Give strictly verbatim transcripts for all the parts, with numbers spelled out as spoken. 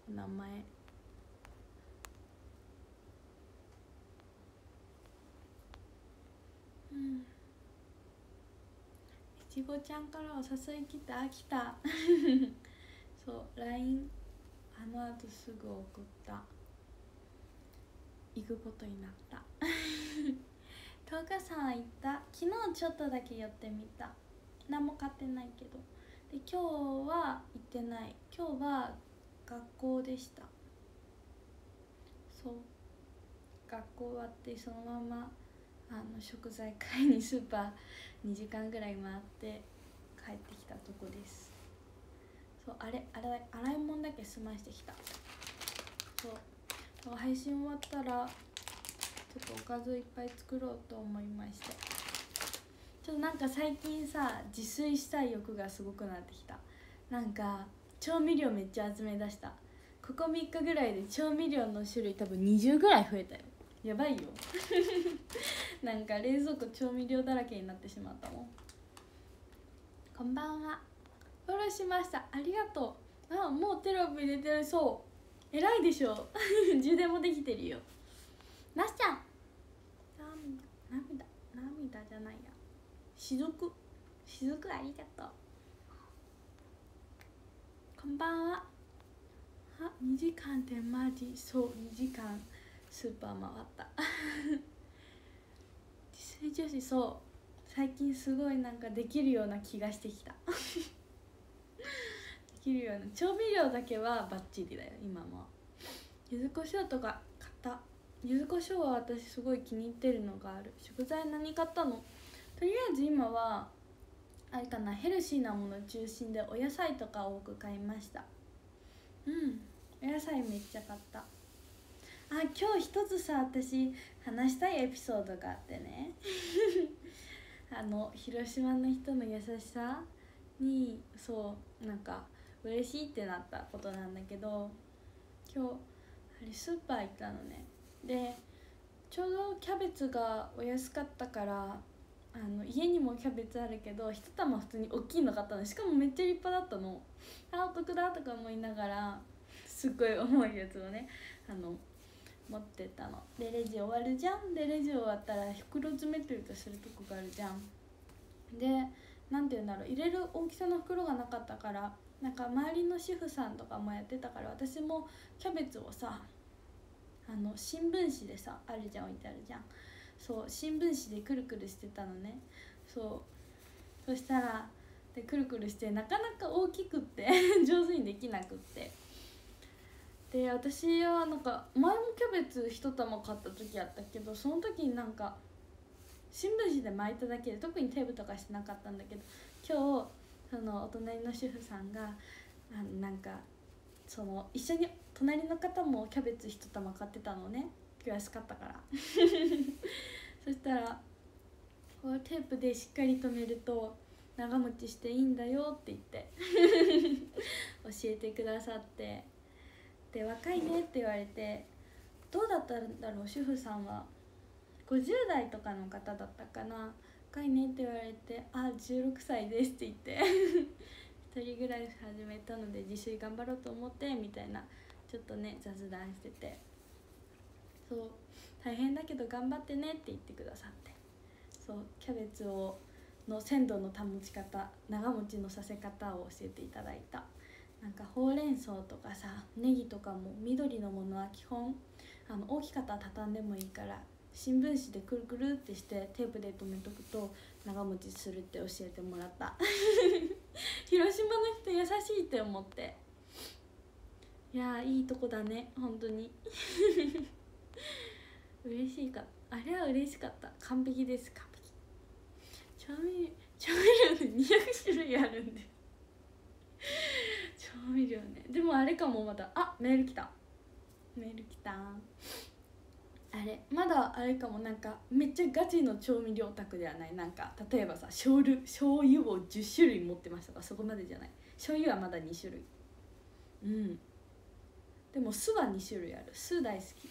名前。うん、いちごちゃんからお誘い来た来たそう ライン あのあとすぐ送った。行くことになったとおかさん行った。昨日ちょっとだけ寄ってみた。何も買ってないけど。で今日は行ってない。今日は学校でした。そう学校終わってそのままあの食材買いにスーパーにじかんぐらい回って帰ってきたとこです。そうあれ洗い洗い物だけ済ましてきた。そう配信終わったらちょっとおかずいっぱい作ろうと思いまして、ちょっとなんか最近さ自炊したい欲がすごくなってきた。なんか調味料めっちゃ集め出した。ここみっかぐらいで調味料の種類多分にじゅうぐらい増えたよ。やばいよなんか冷蔵庫調味料だらけになってしまったもん。こんばんは、フォローしました、ありがとう。あもうテロップ入れてる。そう偉いでしょ充電もできてるよ。なしちゃん涙涙じゃないや、しずくしずくありがとう。こんばんは。あにじかんってマジ。そうにじかんスーパー回った自炊女子。そう最近すごいなんかできるような気がしてきたできるような。調味料だけはバッチリだよ今も。柚子胡椒とか買った。柚子胡椒は私すごい気に入ってるのがある。食材何買ったの？とりあえず今はあれかな、ヘルシーなもの中心でお野菜とか多く買いました。うんお野菜めっちゃ買った。あ今日一つさ私話したいエピソードがあってねあの広島の人の優しさにそうなんか嬉しいってなったことなんだけど、今日あれスーパー行ったのね。でちょうどキャベツがお安かったから、あの家にもキャベツあるけど一玉普通に大きいの買ったの。しかもめっちゃ立派だったの。あお得だとか思いながらすっごい重いやつをねあの持ってったの。でレジ終わるじゃん。でレジ終わったら袋詰めというかするとこがあるじゃん。でなんていうんだろう、入れる大きさの袋がなかったから、なんか周りの主婦さんとかもやってたから、私もキャベツをさあの新聞紙でさあるじゃん置いてあるじゃん。そう新聞紙でくるくるしてたのね。そうそしたらでくるくるしてなかなか大きくって上手にできなくって、で私はなんか前もキャベツ一玉買った時あったけど、その時になんか新聞紙で巻いただけで特にテープとかしてなかったんだけど、今日そのお隣の主婦さんがあのなんかその一緒に隣の方もキャベツ一玉買ってたのね、今日安かったからそしたらこうテープでしっかり留めると長持ちしていいんだよって言って教えてくださって、で若いねって言われて、どうだったんだろう主婦さんはごじゅう代とかの方だったかな。若いねって言われて、あじゅうろくさいですって言って一人暮らし始めたので自炊頑張ろうと思ってみたいなちょっとね雑談してて、そう大変だけど頑張ってねって言ってくださって、そうキャベツをの鮮度の保ち方、長持ちのさせ方を教えていただいた。なんかほうれん草とかさネギとかも緑のものは基本あの大きかったら畳んでもいいから新聞紙でくるくるってしてテープで留めとくと長持ちするって教えてもらった広島の人優しいって思って、いやーいいとこだね本当に嬉しいかあれは嬉しかった。完璧です完璧。調味調味料でにひゃくしゅるいあるんで調味料ね。でもあれかもまだあメール来たメール来たあれまだあれかも、なんかめっちゃガチの調味料オタクではない。なんか例えばさ醤油醤油をじゅっしゅるい持ってましたか、そこまでじゃない。醤油はまだにしゅるい。うんでも酢はにしゅるいある。酢大好き。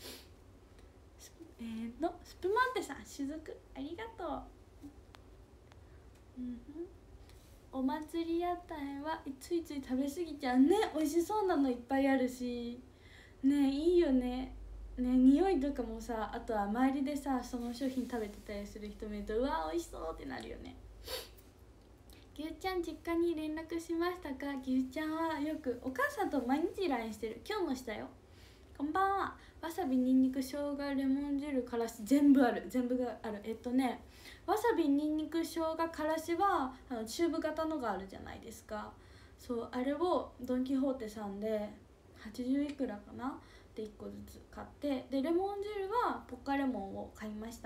えーのスプマンテさんしずくありがとう。うんお祭り屋台はいついつい食べ過ぎちゃうね。美味しそうなのいっぱいあるしね。いいよね。ね、匂いとかもさ、あとは周りでさその商品食べてたりする人見るとうわ美味しそうってなるよね。ぎゅうちゃん実家に連絡しましたか。ぎゅうちゃんはよくお母さんと毎日 ライン してる。今日もしたよ。こんばんは。わさびにんにく生姜レモン汁からし全部ある。全部がある。えっとねわさびにんにく生姜からしはあのチューブ型のがあるじゃないですか。そうあれをドン・キホーテさんではちじゅういくらかなでいっこずつ買って、でレモン汁はポッカレモンを買いました。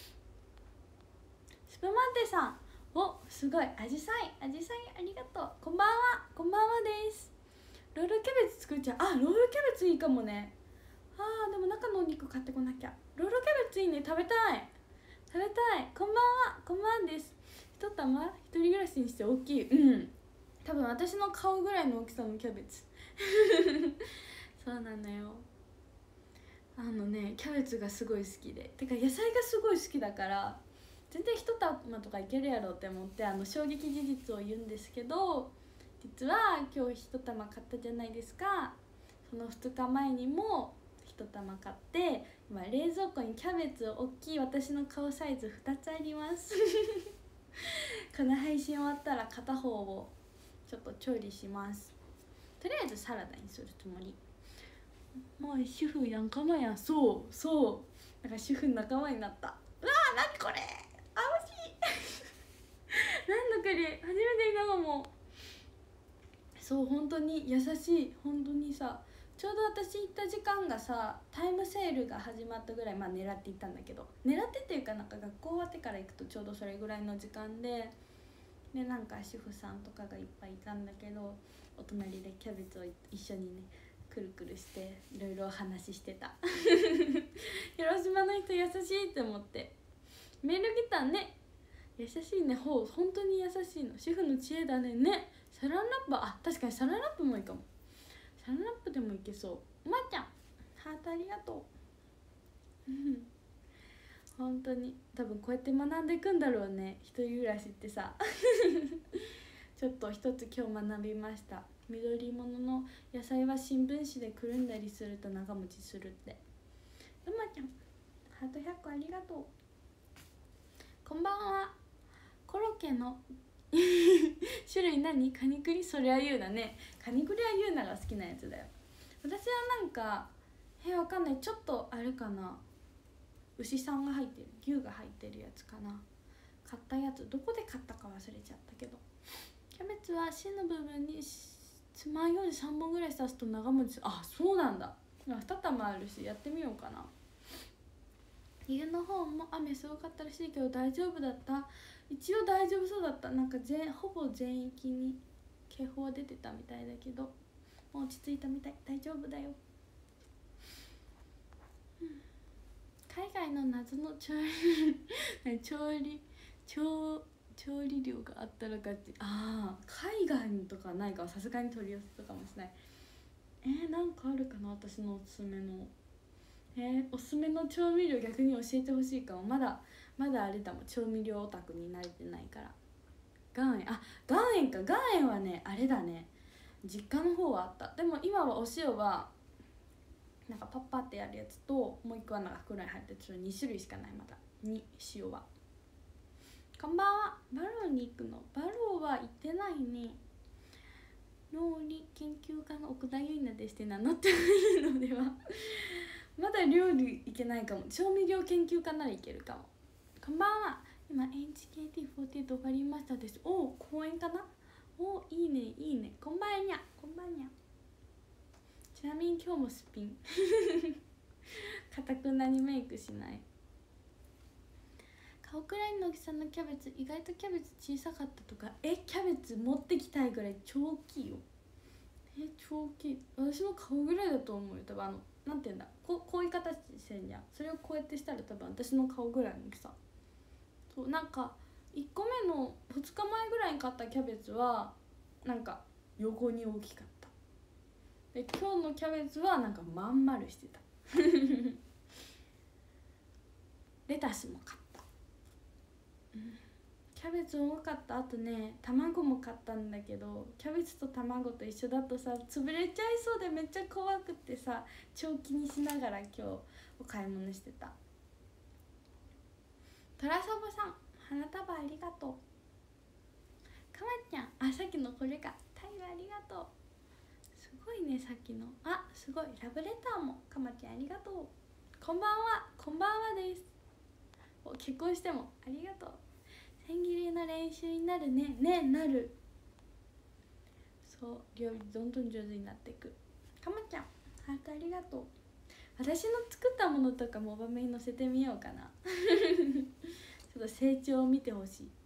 スプマンテさん、おすごい。アジサイアジサイありがとう。こんばんは。こんばんはです。ロールキャベツ作っちゃう。あロールキャベツいいかもね。あーでも中のお肉買ってこなきゃ。ロールキャベツいいね。食べたい食べたい。こんばんは。こんばんです。一玉一人暮らしにして大きい。うん多分私の顔ぐらいの大きさのキャベツそうなのよ。あのねキャベツがすごい好きで、てか野菜がすごい好きだから全然一玉とかいけるやろって思って、あの衝撃事実を言うんですけど、実は今日一玉買ったじゃないですか。そのふつかまえにも一玉買って、今冷蔵庫にキャベツ大きい私の顔サイズふたつありますこの配信終わったら片方をちょっと調理します。とりあえずサラダにするつもり。もう主婦仲間や。そうそうだから主婦仲間になった。うわー何これあ惜しいなんだこれ初めて見たかも。そう本当に優しい。本当にさちょうど私行った時間がさタイムセールが始まったぐらい、まあ狙って行ったんだけど、狙ってっていうかなんか学校終わってから行くとちょうどそれぐらいの時間で、でなんか主婦さんとかがいっぱいいたんだけど、お隣でキャベツを一緒にねくるくるしていろいろお話ししてた広島の人優しいって思って。メール来たね。優しいね。ほう本当に優しいの。主婦の知恵だね。ねサランラップ、あ確かにサランラップもいいかも。サランラップでもいけそう。まー、ちゃんハートありがとう本当に多分こうやって学んでいくんだろうね、一人暮らしってさちょっと一つ今日学びました。緑物の野菜は新聞紙でくるんだりすると長持ちするって。うまちゃんハートひゃっこありがとう。こんばんは。コロッケの種類何？カニクリ？そりゃ言うだね。カニクリは言うなが好きなやつだよ。私はなんかえわかんない、ちょっとあれかな、牛さんが入ってる、牛が入ってるやつかな。買ったやつどこで買ったか忘れちゃったけど、キャベツは芯の部分につまようじさんぼんぐらい刺すと長持ちする。あそうなんだ。に玉あるしやってみようかな。家の方も雨すごかったらしいけど大丈夫だった？一応大丈夫そうだった。なんか全ほぼ全域に警報は出てたみたいだけど、もう落ち着いたみたい。大丈夫だよ、うん、海外の謎の調理調理調調理量があったらかって。ああ海外とかないか、さすがに取り寄せとかもしない。えー、なんかあるかな私のおすすめの。えー、おすすめの調味料逆に教えてほしいかも。まだまだあれだもん、調味料オタクに慣れてないから。岩塩、あ岩塩か。岩塩はねあれだね、実家の方はあった。でも今はお塩はなんかパッパってやるやつと、もう一個はなんか袋に入ってるに種類しかない。まだに塩は。こんばんは。バローに行くの？バローは行ってないね。料理研究家の奥田結菜でして名乗ってないのではまだ料理いけないかも。調味料研究家ならいけるかも。こんばんは。今 エイチケーティーフォーティーエイト 終わりましたです。おお公演かな。おいいねいいね。こんばんにゃこんばんにゃ。ちなみに今日もすっぴんかたくなにメイクしない。顔くらいの大きさのキャベツ、意外とキャベツ小さかったとか。えキャベツ持ってきたいぐらい超大きいよ。え超大きい。私の顔ぐらいだと思うよ多分。あのなんていうんだ、こうこういう形してんじゃん。それをこうやってしたら多分私の顔ぐらいの大きさ。そうなんかいっこめのふつかまえぐらいに買ったキャベツはなんか横に大きかった。で今日のキャベツはなんかまん丸してたレタスも買った、うん、キキャベツ多かった。あとね卵も買ったんだけど、キャベツと卵と一緒だとさ潰れちゃいそうでめっちゃ怖くってさ、超気にしながら今日お買い物してた。トラサボさん花束ありがとう。かまちゃん、あ、さっきのこれか、タイルありがとう。すごいね、さっきの。あ、すごい、ラブレターもかまちゃんありがとう。こんばんは、こんばんはです。お、結婚してもありがとう。千切りの練習になるね。ね、なる。そう、料理どんどん上手になっていく。かまちゃんハートありがとう。私の作ったものとかも場面に載せてみようかなちょっと成長を見てほしい。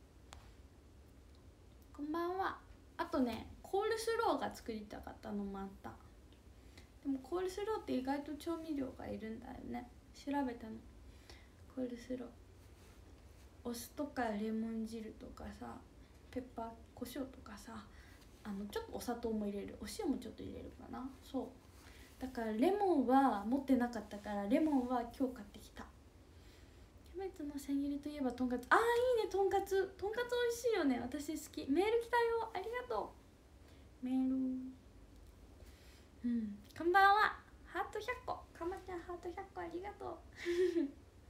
こんばんは。あとね、コールスローが作りたかったのもあった。でもコールスローって意外と調味料がいるんだよね。調べたの。コールスロー、お酢とかレモン汁とかさ、ペッパー、胡椒とかさ、あのちょっとお砂糖も入れる、お塩もちょっと入れるかな。そうだからレモンは持ってなかったから、レモンは今日買ってきた。キャベツの千切りといえばとんかつ。あー、いいね、とんかつ。とんかつ美味しいよね、私好き。メール来たよ、ありがとう。メール。うん、こんばんは。ハートひゃっこ、かまちゃんハートひゃっこありがとうびっ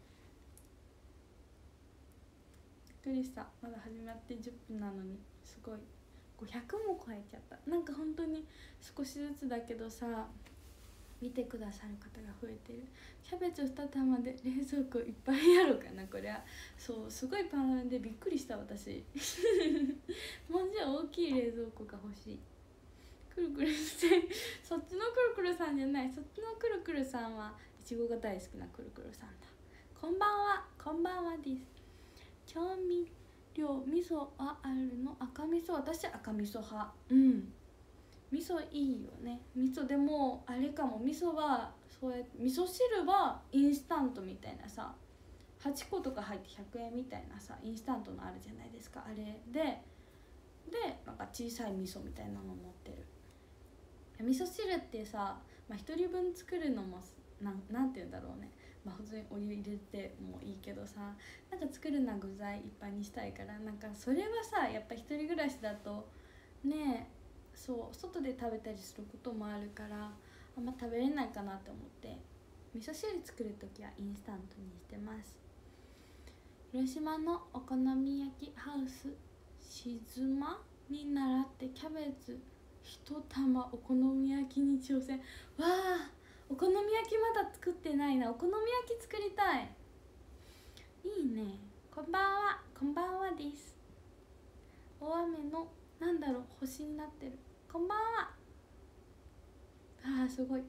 くりした、まだ始まってじゅっぷんなのにすごいごひゃくも超えちゃった。なんか本当に少しずつだけどさ、見てくださる方が増えてる。キャベツに玉で冷蔵庫いっぱいやろうかな、これは。そう、すごいパンでびっくりした私もうちょい大きい冷蔵庫が欲しい。くるくるしてそっちのくるくるさんじゃない、そっちのくるくるさんはいちごが大好きなくるくるさんだ。こんばんは、こんばんはです。調味料、味噌はあるの？赤味噌、私赤味噌派。うん、味噌いいよね。味噌でもあれかも、味噌はそうやって味噌汁はインスタントみたいなさ、はちことか入ってひゃくえんみたいなさ、インスタントのあるじゃないですか。あれででなんか小さい味噌みたいなの持ってる。味噌汁ってさ、まあ、ひとりぶん作るのもなん、なんて言うんだろうね、まあ普通にお湯入れてもいいけどさ、なんか作るな具材いっぱいにしたいから、なんかそれはさやっぱ一人暮らしだとね、そう外で食べたりすることもあるから、あんま食べれないかなって思って、味噌汁作るときはインスタントにしてます。広島のお好み焼きハウスしずまに習ってキャベツ一玉お好み焼きに挑戦。わあ、お好み焼きまだ作ってないな。お好み焼き作りたい。いいね。こんばんは、こんばんはです。大雨のなんだろう、星になってる。こんばんは。あーすごい。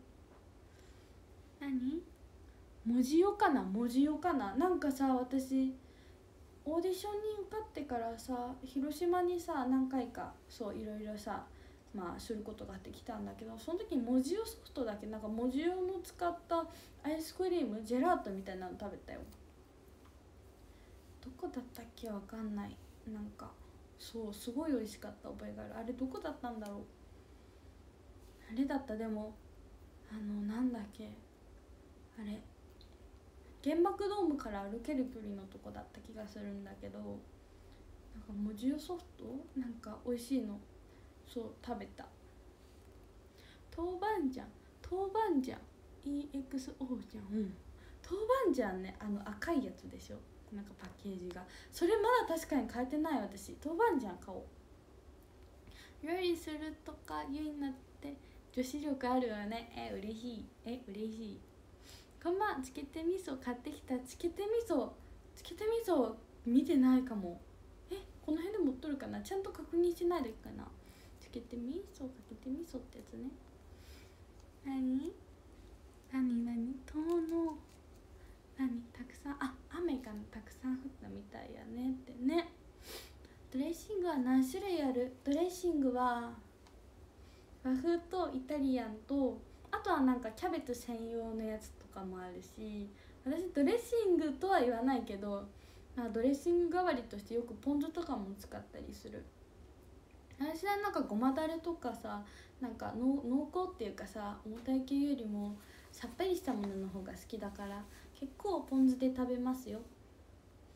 何文字よかな、文字よかな。なんかさ、私オーディションに受かってからさ、広島にさ何回かそういろいろさまあすることができたんだけど、その時に文字用ソフトだけ、なんか文字用の使ったアイスクリームジェラートみたいなの食べたよ。どこだったっけ、わかんない。なんかそうすごい美味しかった覚えがある。あれどこだったんだろう。あれだった。でもあのなんだっけ、あれ原爆ドームから歩ける距離のとこだった気がするんだけど、なんか文字用ソフトなんか美味しいのそう食べた。豆板醤、豆板醤 イーエックスオー じゃん。うん、豆板醤ね、あの赤いやつでしょ、なんかパッケージが。それまだ確かに変えてない私。豆板醤買おう。料理するとか言うなって女子力あるよね。え嬉しい、え嬉しい。こんばん、つけて味噌買ってきた。つけて味噌、つけて味噌見てないかも。えこの辺で持っとるかな、ちゃんと確認しないでかな。つけて味噌、かけて味噌ってやつね。なになになに、遠野なに、たくさん、あ、雨がたくさん降ったみたいやねってね。ドレッシングは何種類ある？ドレッシングは和風とイタリアンと、あとはなんかキャベツ専用のやつとかもあるし、私ドレッシングとは言わないけど、まあ、ドレッシング代わりとしてよくポン酢とかも使ったりする。私はなんかごまだれとかさ、なんか濃厚っていうかさ、重たい系よりもさっぱりしたものの方が好きだから、結構ポン酢で食べますよ。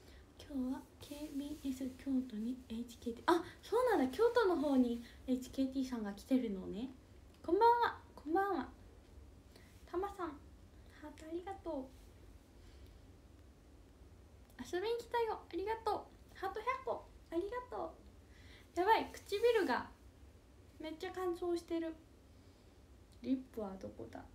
今日は ケービーエス 京都に エイチケーティー あ、そうなんだ、京都の方に エイチケーティー さんが来てるのね。こんばんは、こんばんは。たまさん、ハートありがとう。遊びに来たよ、ありがとう。ハートひゃっこありがとう。やばい、唇がめっちゃ乾燥してる。リップはどこだ。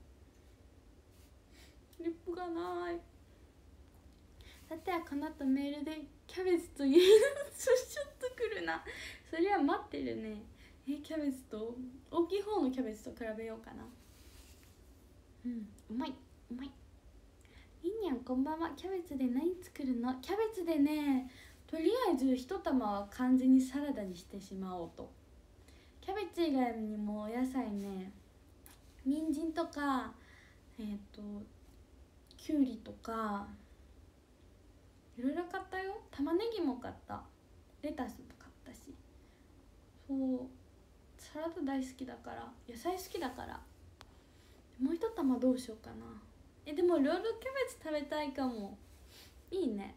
リップがない。さてはこの後メールでキャベツというそしちょっとくるな。それは待ってるね。え、キャベツと大きい方のキャベツと比べようかな。うん、うまいうまい。いいにゃんこんばんは。キャベツで何作るの？キャベツでね、とりあえず一玉は完全にサラダにしてしまおうと。キャベツ以外にもお野菜ね、人参とかえっ、ー、ときゅうりとかいろいろ買ったよ。玉ねぎも買った、レタスも買ったし、そうサラダ大好きだから、野菜好きだから。もう一玉どうしようかな。え、でもロールキャベツ食べたいかも。いいね。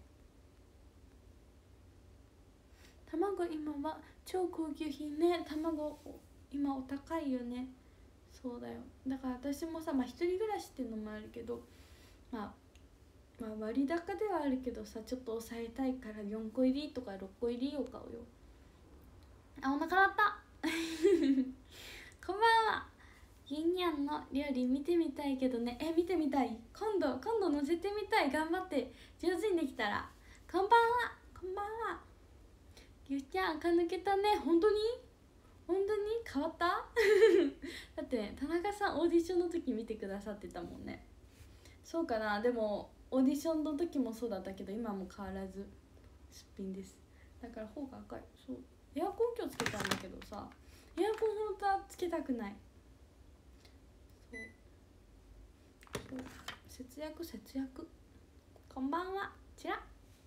卵今は超高級品ね。卵今お高いよね。そうだよ。だから私もさ、まあ一人暮らしっていうのもあるけど、まあまあ割高ではあるけどさ、ちょっと抑えたいからよんこ入りとかろっこ入りを買うよ。あ、お腹鳴ったこんばんは。ゆんにゃんの料理見てみたいけどね。え、見てみたい。今度今度載せてみたい。頑張って上手にできたら。こんばんは、こんばんは。ゆうちゃん垢抜けたね。本当に本当に変わっただってね、田中さんオーディションの時見てくださってたもんね。そうかな。でもオーディションの時もそうだったけど、今も変わらずすっぴんです。だから方が赤い。そう、エアコン今日つけたんだけどさ、エアコン本当はつけたくない。そうそう、節約節約。こんばんは、ちら。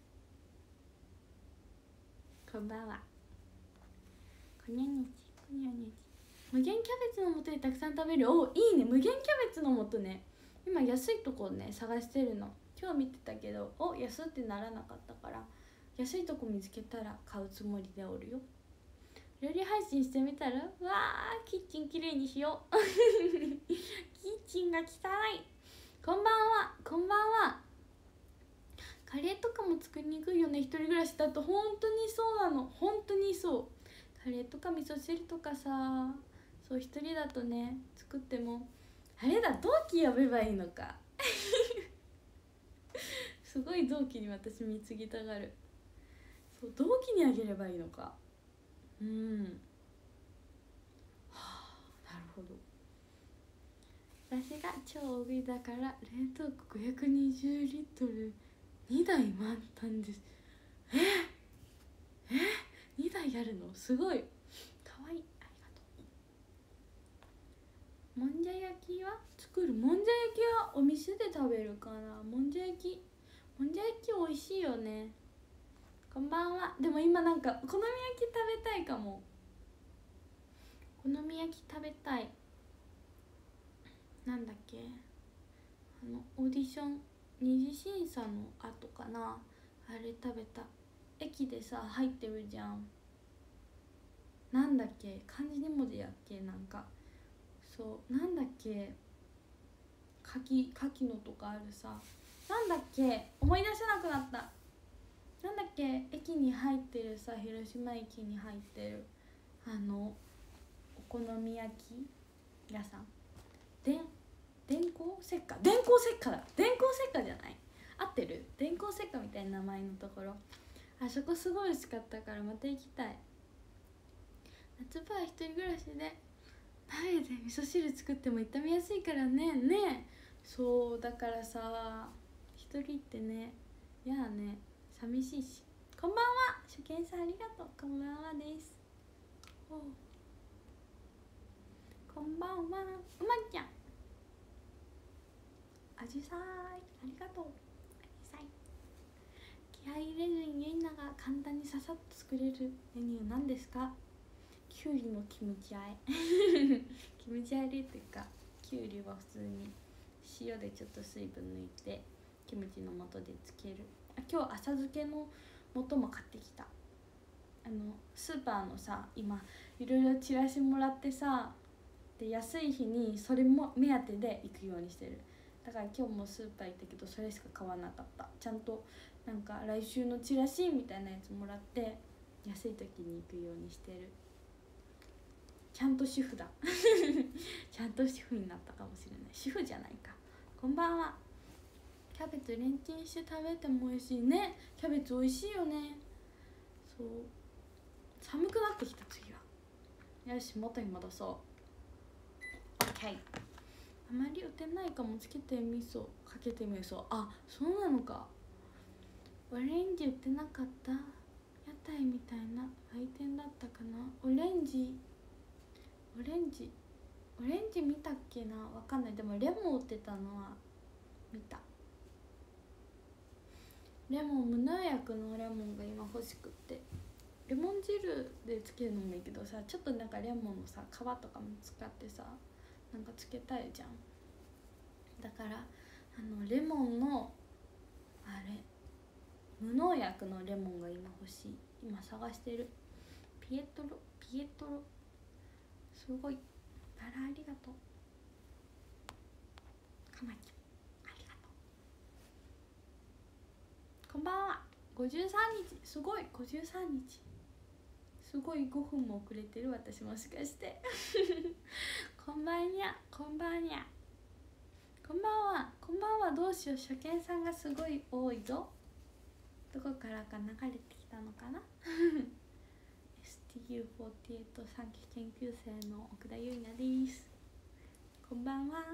こんばんは。こにゃにちこにゃにち。無限キャベツの素でたくさん食べる。お、いいね、無限キャベツの素ね。今安いとこね探してるの。今日見てたけど、お、安ってならなかったから、安いとこ見つけたら買うつもりでおるよ。料理配信してみたら、わー、キッチンきれいにしようキッチンが汚い。こんばんは、こんばんは。カレーとかも作りにくいよね、一人暮らしだと。本当にそうなの、本当にそう。カレーとか味噌汁とかさ、そう一人だとね作っても、あれだ、同期呼べばいいのかすごい同期に私貢ぎたがる。そう、同期にあげればいいのか。うん、はあ、なるほど。私が超大食いだから冷凍庫ごひゃくにじゅうリットルにだい満タンです。ええにだいあるのすごいかわいい。ありがとう。もんじゃ焼きは作る。もんじゃ焼きはお店で食べるかな。もんじゃ焼きもんじゃ焼き美味しいよね。こんばんは。でも今なんかお好み焼き食べたいかも。お好み焼き食べたい。なんだっけ、あのオーディション二次審査の後かな、あれ食べた。駅でさ入ってるじゃん。なんだっけ、漢字に文字やっけ、なんかそうなんだっけ、かきかきのとかあるさ、なんだっけ、思い出せなくなった。なんだっけ、駅に入ってるさ、広島駅に入ってるあのお好み焼き屋さん、でん電光石火、電光石火だ、電光石火じゃない、合ってる、電光石火みたいな名前のところ。あそこすごい美味しかったからまた行きたい。夏場は一人暮らしで鍋で味噌汁作っても傷みやすいからね。ね、そうだからさ、一人ってね、いやね、寂しいし。こんばんは、初見さんありがとう。こんばんはです。おこんばんは、うまちゃん。あじさいありがとう。あじさい、気合い入れずにゆいなが簡単にささっと作れるメニューなんですか？きゅうりのキムチあえキムチあえっていうか、きゅうりは普通に塩でちょっと水分抜いてキムチの素でつける。あ、今日浅漬けの元も買ってきた。あのスーパーのさ、今いろいろチラシもらってさ、で安い日にそれも目当てで行くようにしてる。だから今日もスーパー行ったけどそれしか買わなかった。ちゃんとなんか来週のチラシみたいなやつもらって安い時に行くようにしてる。ちゃんと主婦だちゃんと主婦になったかもしれない。主婦じゃないか。こんばんは。キャベツレンチンして食べても美味しいね。キャベツ美味しいよね。そう、寒くなってきた。次はよし、元に戻そう。 OK。 あまり売ってないかも。つけて味噌かけて味噌。あ、そうなのか。オレンジ売ってなかった。屋台みたいな売店だったかな。オレンジオレンジオレンジ見たっけな、わかんない。でもレモン売ってたのは見た。レモン、無農薬のレモンが今欲しくって。レモン汁でつけるのもいいけどさ、ちょっとなんかレモンのさ皮とかも使ってさ、なんかつけたいじゃん。だからあのレモンのあれ、無農薬のレモンが今欲しい。今探してる。ピエトロピエトロすごい。あら、ありがとう。かまちゃんありがとう。こんばんは。ごじゅうさんにち、すごい。ごじゅうさんにちすごい。ごふんも遅れてる私、もしかしてこんばんにゃ、こんばんにゃ、こんばんは。こんばんは。どうしよう、初見さんがすごい多いぞ。どこからか流れてきたのかなエスティーユーフォーティーエイト 短期研究生の奥田優奈です。こんばんは。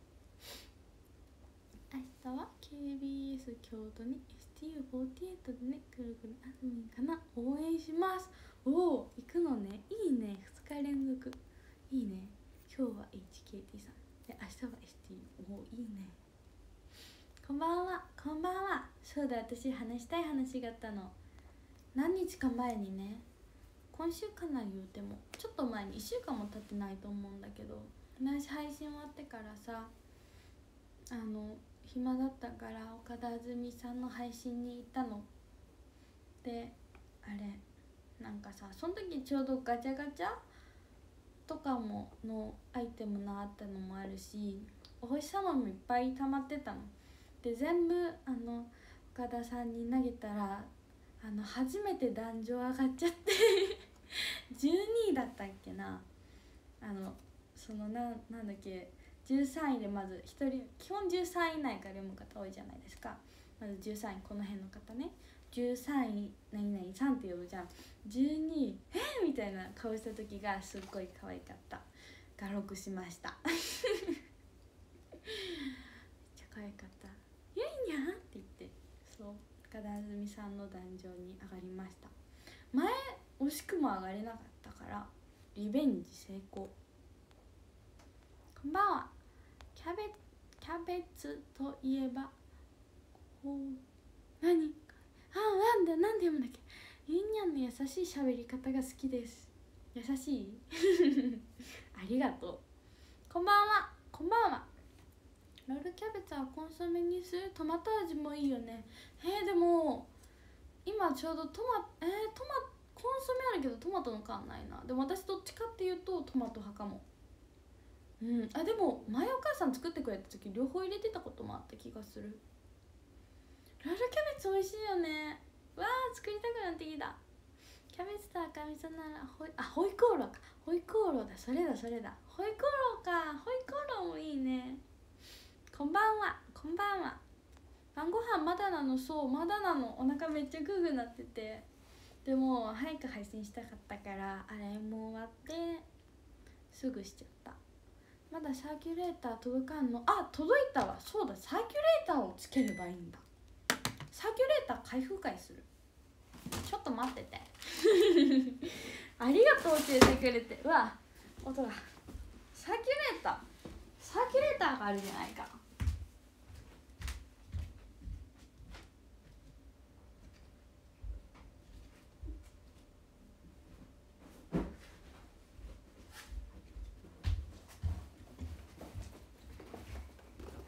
明日は ケービーエス 京都に エスティーユーフォーティーエイト でね、くるくるあずみんかな。応援します。おお、行くのね。いいね。ふつか連続いいね。今日は エイチケーティー さんで、明日は エスティーユー。 おお、いいね。こんばんは。こんばんは。そうだ、私話したい話があったの。何日か前にね、今週かな、言うてもちょっと前にいっしゅうかんも経ってないと思うんだけど、私配信終わってからさ、あの暇だったから岡田あずみさんの配信に行ったの。で、あれなんかさ、その時ちょうどガチャガチャとかものアイテムのあったのもあるし、お星様もいっぱい溜まってたので、全部あの岡田さんに投げたら、あの初めて壇上上がっちゃってじゅうにいだったっけな。あのそのななんだっけ、じゅうさんいでまずひとり、基本じゅうさんい以内から読む方多いじゃないですか。まずじゅうさんい、この辺の方ね、じゅうさんい何々さんって呼ぶじゃん。じゅうにいえー、みたいな顔した時がすっごい可愛かった。画録しましためっちゃ可愛かった。ゆいにゃんって言って、そう、岡田あずみさんの壇上に上がりました。前惜しくも上がれなかったからリベンジ成功。こんばんは。キャベキャベツといえばほう、何、あ、なんでなんで読むんだっけ。ゆいにゃんの優しい喋り方が好きです。優しいありがとう。こんばんは。こんばんは。ロールキャベツはコンソメにする。トマト味もいいよね。えー、でも今ちょうどトマえー、トマコンソメあるけどトマトの缶ないな。でも私どっちかっていうとトマト派かも。うん、あ、でも前お母さん作ってくれた時両方入れてたこともあった気がする。ロールキャベツ美味しいよね。わー、作りたくなってきた。キャベツと赤味噌ならホイあホイコーローか。ホイコーローだ、それだそれだ、ホイコーローか。ホイコーローもいいね。こんばんは。こんばんは。晩ご飯まだなの。そう、まだなの。お腹めっちゃグーグーなってて、でも早く配信したかったからあれも終わってすぐしちゃった。まだサーキュレーター届かんの。あ、届いたわ。そうだ、サーキュレーターをつければいいんだ。サーキュレーター開封会する。ちょっと待っててありがとう、教えてくれて。うわ、音が。サーキュレーターサーキュレーターがあるじゃないか。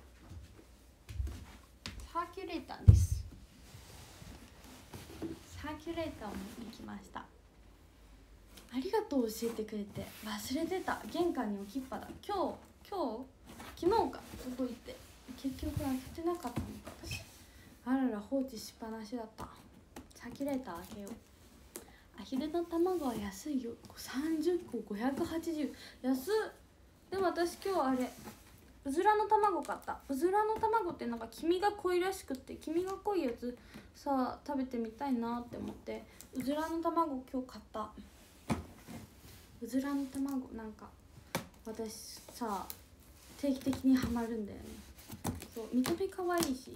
サーキュレーターです。サーキュレーターを持ってきました。ありがとう、教えてくれて。忘れてた、玄関に置きっぱだ。今日今日昨日かどこ行って結局開けてなかったのか私。あらら、放置しっぱなしだった。サーキュレーター開けよう。アヒルの卵は安いよ。さんじゅっこごひゃくはちじゅう。安っ。でも私今日あれうずらの卵買った。うずらの卵ってなんか黄身が濃いらしくって、黄身が濃いやつさ食べてみたいなって思ってうずらの卵今日買った。うずらの卵なんか私さ定期的にハマるんだよね。そう、見た目可愛いし。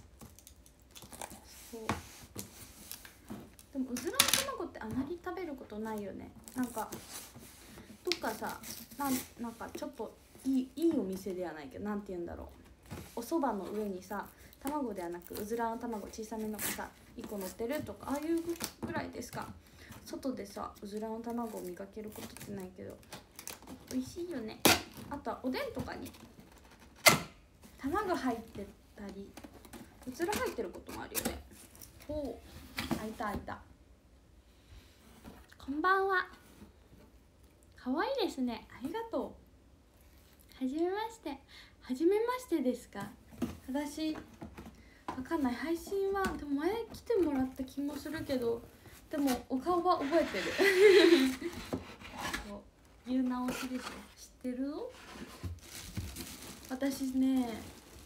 そうでもうずらの卵ってあまり食べることないよね。なんかどっかさなんなんかちょっといいいいお店ではないけど、なんて言うんだろう、お蕎麦の上にさ卵ではなくうずらの卵小さめのがさいっこ乗ってるとか、ああいうぐらいですか。外でさうずらの卵を見かけることってないけど美味しいよね。あとはおでんとかに卵入ってたりうずら入ってることもあるよね。おー、開いた開いた。こんばんは。可愛いですね、ありがとう。はじめまして。はじめましてですか。私わかんない、配信はでも前来てもらった気もするけど、でもお顔は覚えてるそう言う直しでしょ、知ってるの。私ね、よ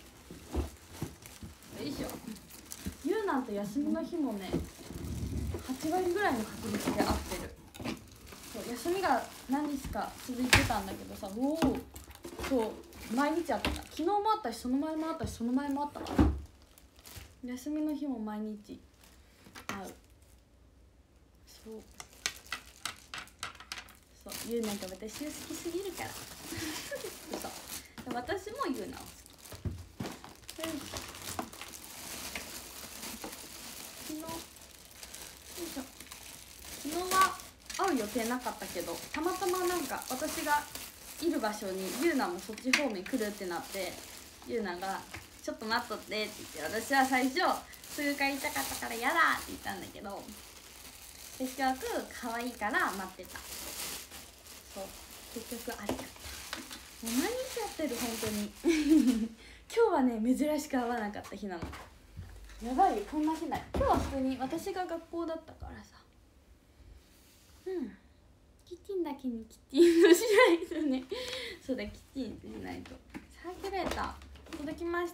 いしょ、ゆうなんと休みの日もねはちわりぐらいの確率で合ってる。そう休みが何日か続いてたんだけどさ、おおそう毎日あった。昨日もあったしその前もあったしその前もあったから、休みの日も毎日会う。そうそう、ゆうなんか私を好きすぎるからそう私もゆうなを好き。よいしょ、昨日よいしょ昨日は会う予定なかったけど、たまたまなんか私がいる場所にゆうなもそっち方面来るってなって、ゆうなが「ちょっと待っとって」って言って、私は最初すぐ帰りたかったから「やだ」って言ったんだけど、結局可愛いから待ってた。そう結局ありがとう。もう毎日やってる本当に今日はね珍しく会わなかった日なの。やばい、こんな日ない。今日は普通に私が学校だったからさ、うんキッチンだけにキッチンとしないとねそうだ、キッチンしないと。サーキュレーター届きました。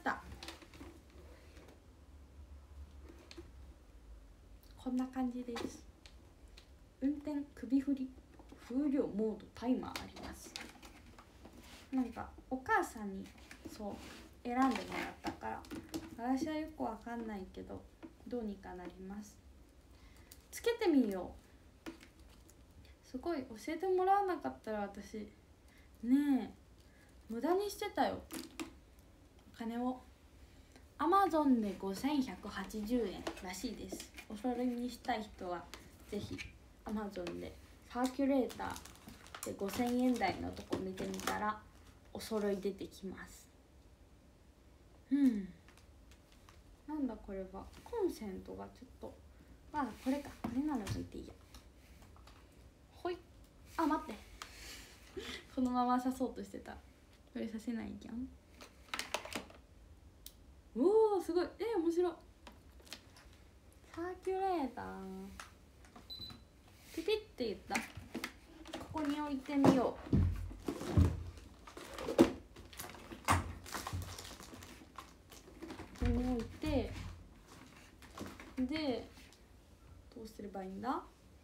こんな感じです。運転首振り風量モードタイマーあります。なんかお母さんにそう選んでもらったから、私はよくわかんないけどどうにかなります。つけてみよう。すごい教えてもらわなかったら私ねえ無駄にしてたよお金を。アマゾンでごせんひゃくはちじゅうえんらしいです。お揃いにしたい人はぜひアマゾンでサーキュレーターでごせんえん台のとこ見てみたらお揃い出てきます。うんなんだこれは、コンセントがちょっと、あこれか、これなら置いていいや。ほい、あ待ってこのまま刺そうとしてた。これ刺せないじゃん。おおすごい、えー、面白い。サーキュレーターピピって言った。ここに置いてみよう。ここに置いて、でどうすればいいんだ。あ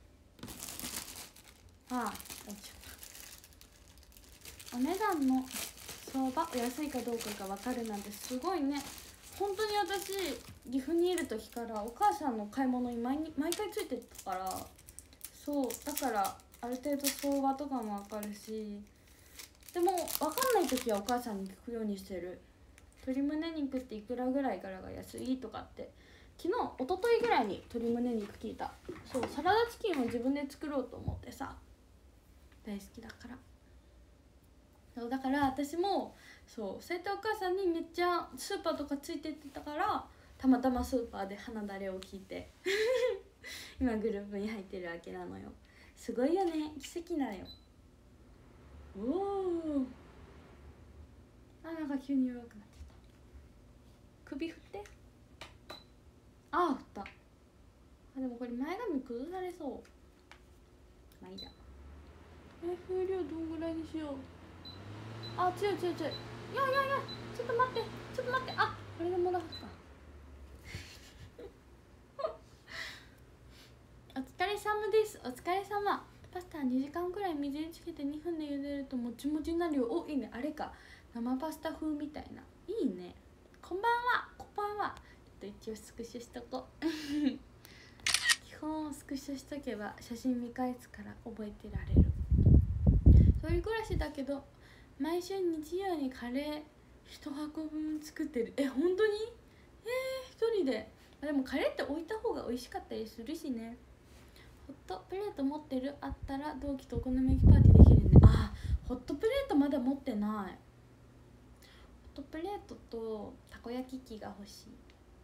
あ、よいしょ。お値段の相場安いかどうかが分かるなんてすごいね。本当に私岐阜にいる時からお母さんの買い物に 毎, に毎回ついてたから、そうだからある程度相場とかも分かるし、でも分かんない時はお母さんに聞くようにしてる。鶏胸肉っていくらぐらいからが安いとかって、昨日一昨日ぐらいに鶏胸肉聞いた。そうサラダチキンを自分で作ろうと思ってさ、大好きだから。そうだから私もそうそうやってお母さんにめっちゃスーパーとかついてってたから、たまたまスーパーで花だれを聞いて今グループに入ってるわけなのよ。すごいよね、奇跡だよ。おお、あ、なんか急に弱くなってた。首振って。ああ、振った。あ、でもこれ前髪崩されそう。まあいいや。え、風量どんぐらいにしよう。あ、強い強い強い。いやいやいや、ちょっと待ってちょっと待って。あ、これでもらうか。お疲れ様です。お疲れ様。パスタにじかんくらい水につけてにふんで茹でるともちもちになるよ。お、いいね。あれか、生パスタ風みたいな。いいね。こんばんは、こんばんは。ちょっと一応スクショしとこう。基本スクショしとけば写真見返すから覚えてられる。一人暮らしだけど毎週日曜にカレー一箱分作ってる。え、本当に？えー、一人で。あ、でもカレーって置いた方が美味しかったりするしね。ホットプレート持ってる？あったら同期とお好み焼きパーティーできるんで。あ、ホットプレートまだ持ってない。ホットプレートとたこ焼き器が欲し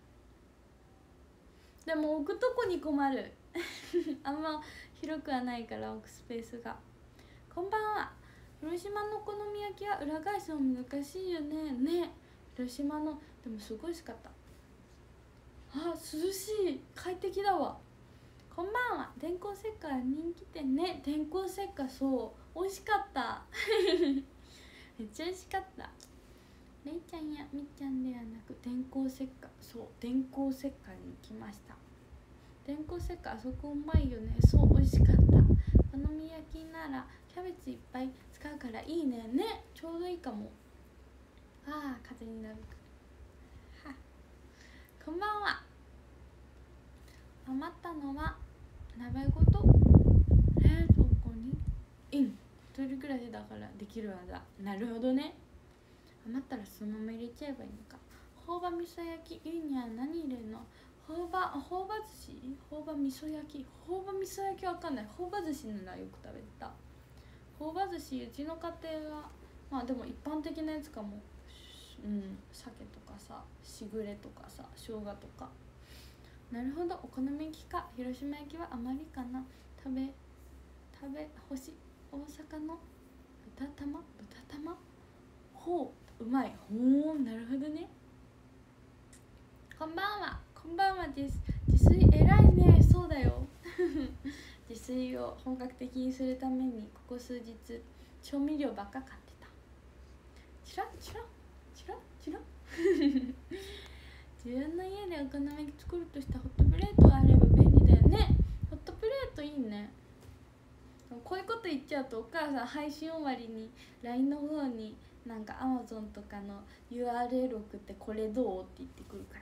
い。でも置くとこに困る。あんま広くはないから置くスペースが。こんばんは。広島のお好み焼きは裏返すの難しいよね。ね、広島のでもすごい美味しかった。あ、涼しい、快適だわ。こんばんは。電光石火人気店ね。電光石火、そう美味しかった。めっちゃ美味しかった。れいちゃんやみっちゃんではなく電光石火、そう電光石火に来ました。電光石火あそこうまいよね。そう美味しかった。お好み焼きならキャベツいっぱい使うからいいね。ね、ちょうどいいかも。ああ、風になるか。は、こんばんは。余ったのは鍋ごと冷蔵庫にイン。一人暮らしだからできる技。なるほどね。余ったらそのまま入れちゃえばいいのか。朴葉味噌焼き、ゆいには何入れるの？朴葉、朴葉寿司、朴葉味噌焼き、朴葉味噌焼きわかんない。朴葉寿司ならよく食べてた。朴葉寿司、うちの家庭はまあでも一般的なやつかも。うん、鮭とかさ、しぐれとかさ、生姜とか。なるほど、お好み焼きか。広島焼きはあまりかな。食べ食べ干し。大阪の豚玉、豚玉、ほう、うまい。ほう、なるほどね。こんばんは。こんばんはです。自炊偉いね。そうだよ。自炊を本格的にするためにここ数日調味料ばっか買ってた。チラチラチラチラ。自分の家でお好み焼き作るとしたホットプレートがあれば便利だよね。ホットプレートいいね。こういうこと言っちゃうとお母さん配信終わりに ライン の方になんか アマゾン とかの ユーアールエル 送ってこれどうって言ってくるから。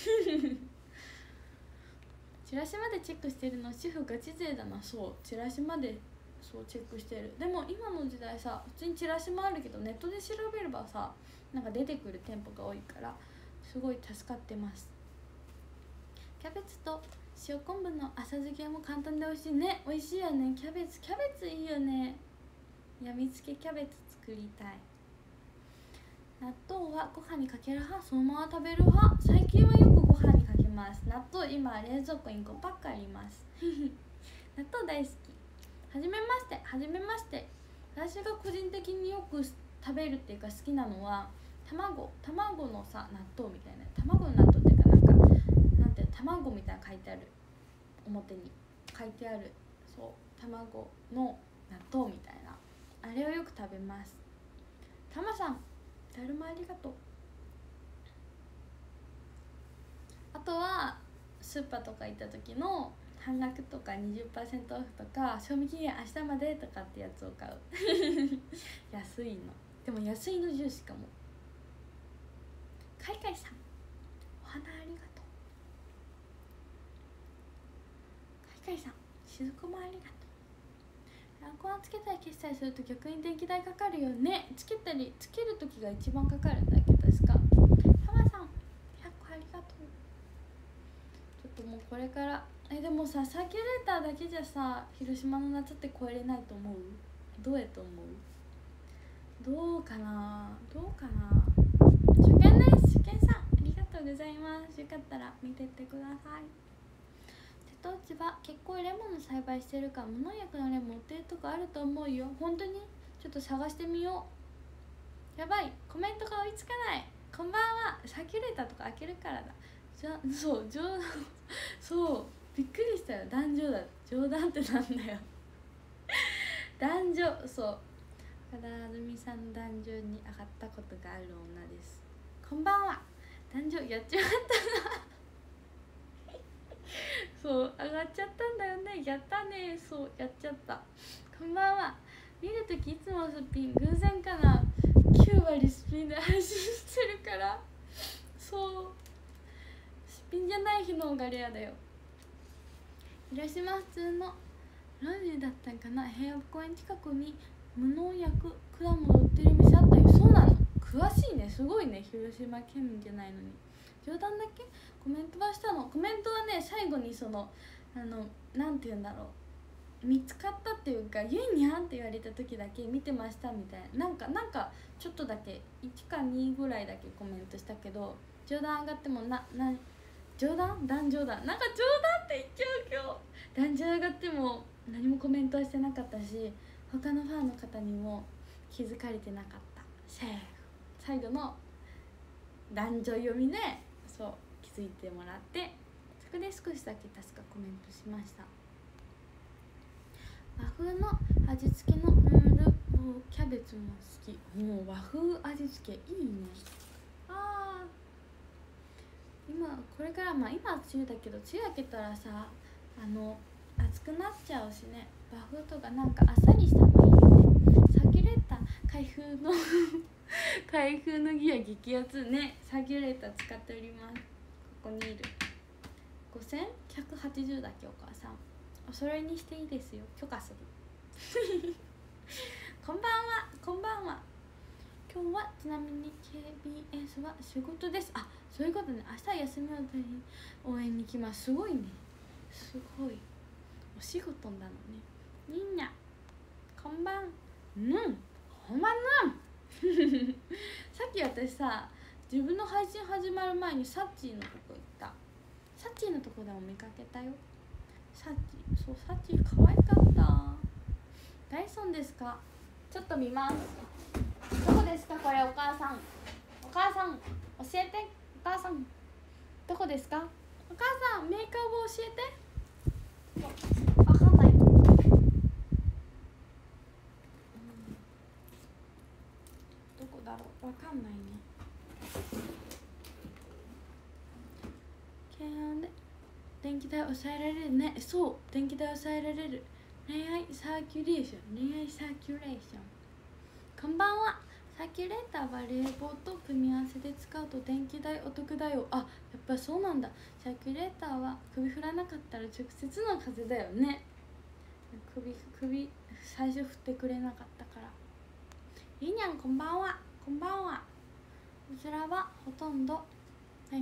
チラシまでチェックしてるの主婦ガチ勢だな。そう、チラシまでそうチェックしてる。でも今の時代さ、普通にチラシもあるけどネットで調べればさ、なんか出てくる店舗が多いからすごい助かってます。キャベツと塩昆布の浅漬けも簡単で美味しいね。美味しいよね。キャベツキャベツいいよね。やみつけキャベツ作りたい。納豆はご飯にかける派、そのまま食べる派。最近はよくご飯にかけます。納豆今冷蔵庫にごパックあります。納豆大好き。はじめまして。はじめまして。私が個人的によく食べるっていうか好きなのは卵卵のさ、納豆みたいな。卵の納豆っていうかなんかなんて卵みたいな書いてある。表に書いてある。そう、卵の納豆みたいなあれをよく食べます。たまさん、だるまありがとう。あとはスーパーとか行った時の半額とか にじゅっパーセント オフとか賞味期限明日までとかってやつを買う。安いの。でも安いの重視かも。かいかいさん、お花ありがとう。かいかいさん、しずくもありがとう。エアコンつけたり消したりすると逆に電気代かかるよね。つけたりつけるときが一番かかるんだっけ確か。たまさん、ひゃっこありがとう。ちょっともうこれからえでもさ、サーキュレーターだけじゃさ広島の夏って超えれないと思う。どうやと思う？どうかなどうかな。初見です。初見さんありがとうございます。よかったら見てってください。 当地は結構レモンの栽培してるから無農薬のレモン売ってるとこあると思うよ。本当にちょっと探してみよう。やばい、コメントが追いつかない。こんばんは。サーキュレーターとか開けるからだ。じゃそう冗談そうびっくりしたよ。壇上だ。冗談ってなんだよ壇上、そうただあずみさんの壇上に上がったことがある女です。こんばんは。壇上やっちまったなそう上がっちゃったんだよね。やったね。そうやっちゃった。こんばんは。見るときいつもスピン偶然かな。きゅう割スピンで配信してるからそうスピンじゃない日の方がレアだよ。広島普通の路地だったんかな。平和公園近くに無農薬果物売ってる店あったよ。そうなの。詳しいね。すごいね。広島県民じゃないのに冗談だけコメントはしたの。コメントはね最後にそのあのなんて言うんだろう、見つかったっていうかゆいにゃんって言われた時だけ見てましたみたいな、なんかなんかちょっとだけいちかにぐらいだけコメントしたけど、冗談上がってもなな冗談談冗談なんか冗談って言っちゃう今日。談冗上がっても何もコメントはしてなかったし、他のファンの方にも気づかれてなかった。セーフ。最後の談冗読みでそう気づいてもらって、そこで少しだけ確かコメントしました。和風の味付けのヌールボーキャベツも好き。もう和風味付けいいね。あー今これからまあ今は梅雨だけど、梅雨明けたらさあの暑くなっちゃうしね。和風とかなんかあっさりしたのいいよね。サーキュレーター開封の開封のギア激アツね。サーキュレーター使っております。ここにいるごせんひゃくはちじゅうだっけお母さん。お揃いにしていいですよ。許可するこんばんは。こんばんは。今日はちなみに ケービーエス は仕事です。あ、そういうことね。明日休みのために応援に来ます。すごいね。すごいお仕事なのね。みんなこんばんうんほんまんなんさっき私さ自分の配信始まる前にサッチーのとこ行った。サッチーのとこでも見かけたよ。サッチー、そうサッチー可愛かった。ダイソンですか。ちょっと見ます。どこですかこれ。お母さんお母さん教えて。お母さんどこですか。お母さんメーカーを教えて。わかんない、うん、どこだろう。わかんないね。軽音で電気代抑えられるね。そう電気代抑えられる。恋愛サーキュレーション恋愛サーキュレーション。こんばんは。サーキュレーターは冷房と組み合わせで使うと電気代お得だよ。あ、やっぱそうなんだ。サーキュレーターは首振らなかったら直接の風だよね。首首最初振ってくれなかったから。いいにゃんこんばんは。こんばんは。こちらはほとんど、はい、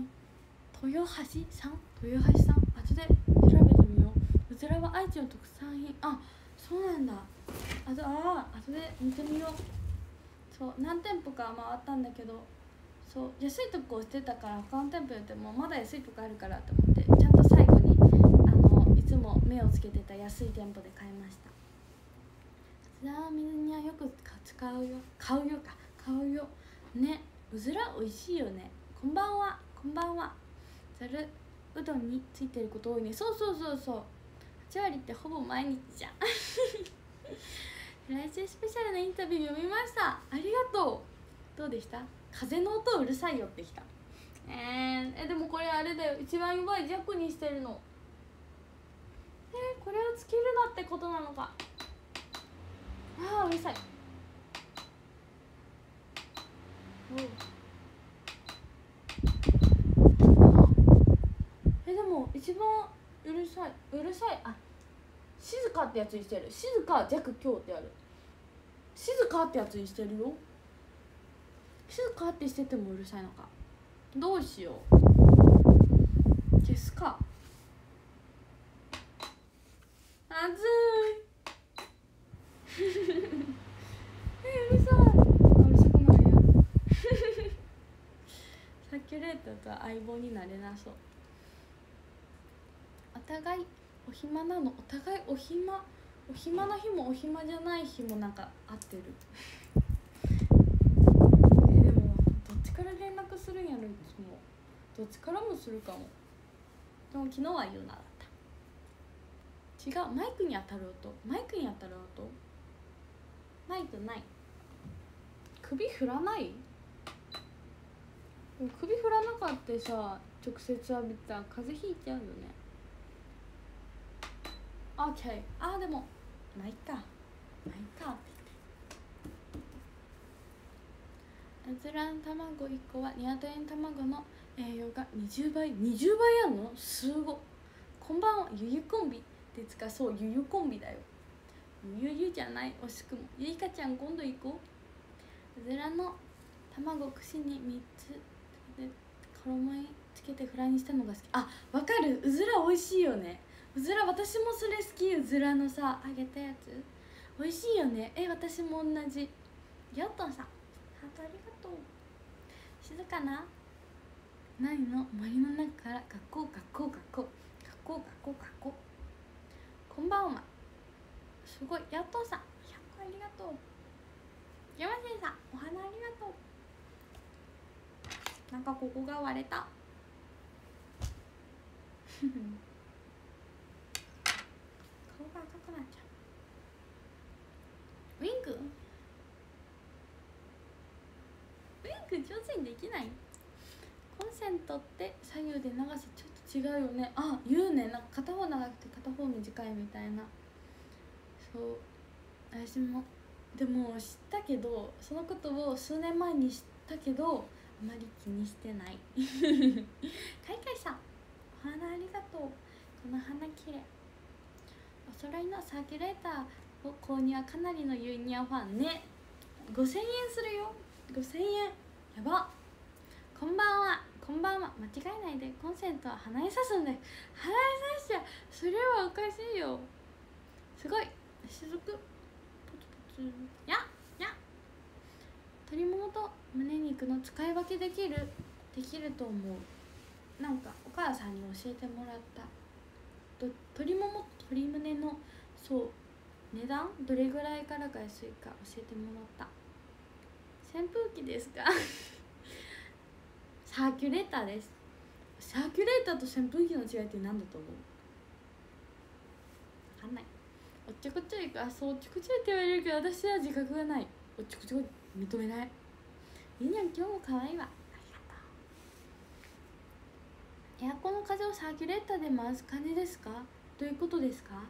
豊橋さん豊橋さん後で調べてみよう。こちらは愛知の特産品。あ、そうなんだ。あとああ後で見てみよう。そう何店舗か回ったんだけど、そう安いとこ押してたから他の店舗よってもまだ安いとこあるからと思ってちゃんと最後にあのいつも目をつけてた安い店舗で買いました。うずらは水にはよく使うよ。買うよか買うよね。うずら美味しいよね。こんばんは。こんばんは。ざるうどんについてること多いね。そうそうそうそう。はち割ってほぼ毎日じゃん来週スペシャルなインタビュー読みました。ありがとう。どうでした。風の音うるさいよってきた。えー、えでもこれあれだよ。一番弱い弱にしてるの。えー、これをつけるなってことなのか。あーうるさい。えでも一番うるさいうるさい。あ、静かってやつにしてる。静か弱強ってある。静かってやつにしてるよ。静かってしててもうるさいのか。どうしよう。消すか。暑いえうるさい。あうるさくないよサーキュレーターとは相棒になれなそう。お互いお暇なの、お互いお暇、お暇な日もお暇じゃない日もなんか合ってるえでもどっちから連絡するんやろいつも。どっちからもするかも。でも昨日は言うなだった。違う、マイクに当たる音、マイクに当たる音、マイクない。首振らない？首振らなかったさ、直接浴びたら風邪ひいちゃうよね。オッケー。あーでもまあいっか、まあいっかって言って。うずらの卵いっこはニワトリの卵の栄養がにじゅうばい、にじゅうばいあんの？すご。こんばんは、ゆゆコンビですか？そう、ゆゆコンビだよ。ゆゆじゃない、惜しくも。ゆいかちゃん今度行こう。うずらの卵串にみっつで衣につけてフライにしたのが好き。あ、わかる。うずら美味しいよね。うずら私もそれ好き。うずらのさ揚げたやつ美味しいよね。え、私も同じ。ヨットンさんハートありがとう。静かな何の森の中から学校学校学校学校学校学校。こんばんは。すごい。ヨットンさんひゃっこありがとう。山先さんお花ありがとう。なんかここが割れた顔が赤くなっちゃう。ウィンクウィンク上手にできない。コンセントって左右で長さちょっと違うよね。あ、言うね。なんか片方長くて片方短いみたいな。そう私もでも知ったけど、そのことを数年前に知ったけどあまり気にしてないかいかいさんお花ありがとう。この花きれい。お揃いのサーキュレーターを購入はかなりのユニアファンね。ごせんえんするよ。ごせんえんやば。こんばんは。こんばんは。間違えないで。コンセントは鼻に刺すんで。鼻に刺しちゃう。それはおかしいよ。すごいしずくポツポツ。やや鶏ももと胸肉の使い分けできるできると思う。なんかお母さんに教えてもらった。鶏もも鶏胸のそう値段どれぐらいからが安いか教えてもらった。扇風機ですかサーキュレーターです。サーキュレーターと扇風機の違いって何だと思う？分かんない。おっちょこちょいか。そうおっちょこちょいって言われるけど私は自覚がない。おっちょこちょい認めない。いいにゃん今日も可愛いわ。ありがとう。エアコンの風をサーキュレーターで回す感じですか？どういうことですか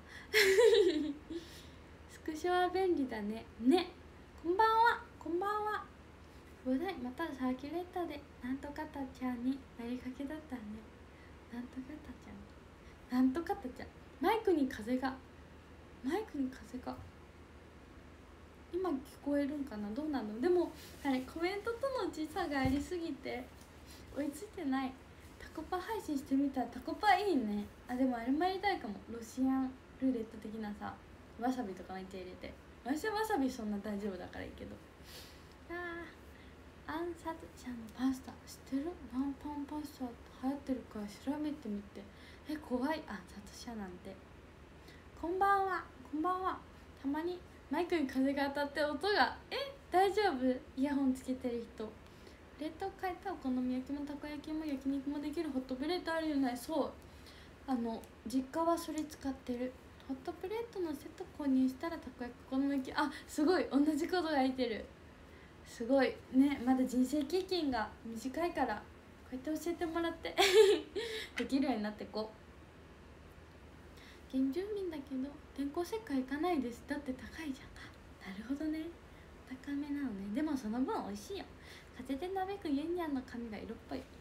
スクショは便利だね。ね。こんばんは。こんばんは。危ない。またサーキュレーターでなんとかたちゃんになりかけだったね。なんとかたちゃんなんとかたちゃん。マイクに風がマイクに風が今聞こえるんかな。どうなの。でもあれコメントとの時差がありすぎて追いついてない。タコパ配信してみたらタコパいいね。あ、でもあれもやりたいかも。ロシアンルーレット的なさ、わさびとかめっちゃ入れて。私はわさびそんな大丈夫だからいいけど。あー、アンサツちゃんのパスタ知ってる？ワンパンパスタ流行ってるから調べてみて。え、怖い。アンサツ社なんて。こんばんは。こんばんは。たまにマイクに風が当たって音がえ大丈夫？イヤホンつけてる人。冷凍変えたお好み焼きもたこ焼きも焼肉もできるホットプレートあるよね。そう、あの実家はそれ使ってる。ホットプレートのセット購入したらたこ焼きお好み焼き。あ、すごい同じことがいてる。すごいね。まだ人生経験が短いからこうやって教えてもらってできるようになってこう。原住民だけど電光石火行かないです。だって高いじゃん。なるほどね。高めなのね。でもその分美味しいよ。風でなびくユンニャンの髪が色っぽい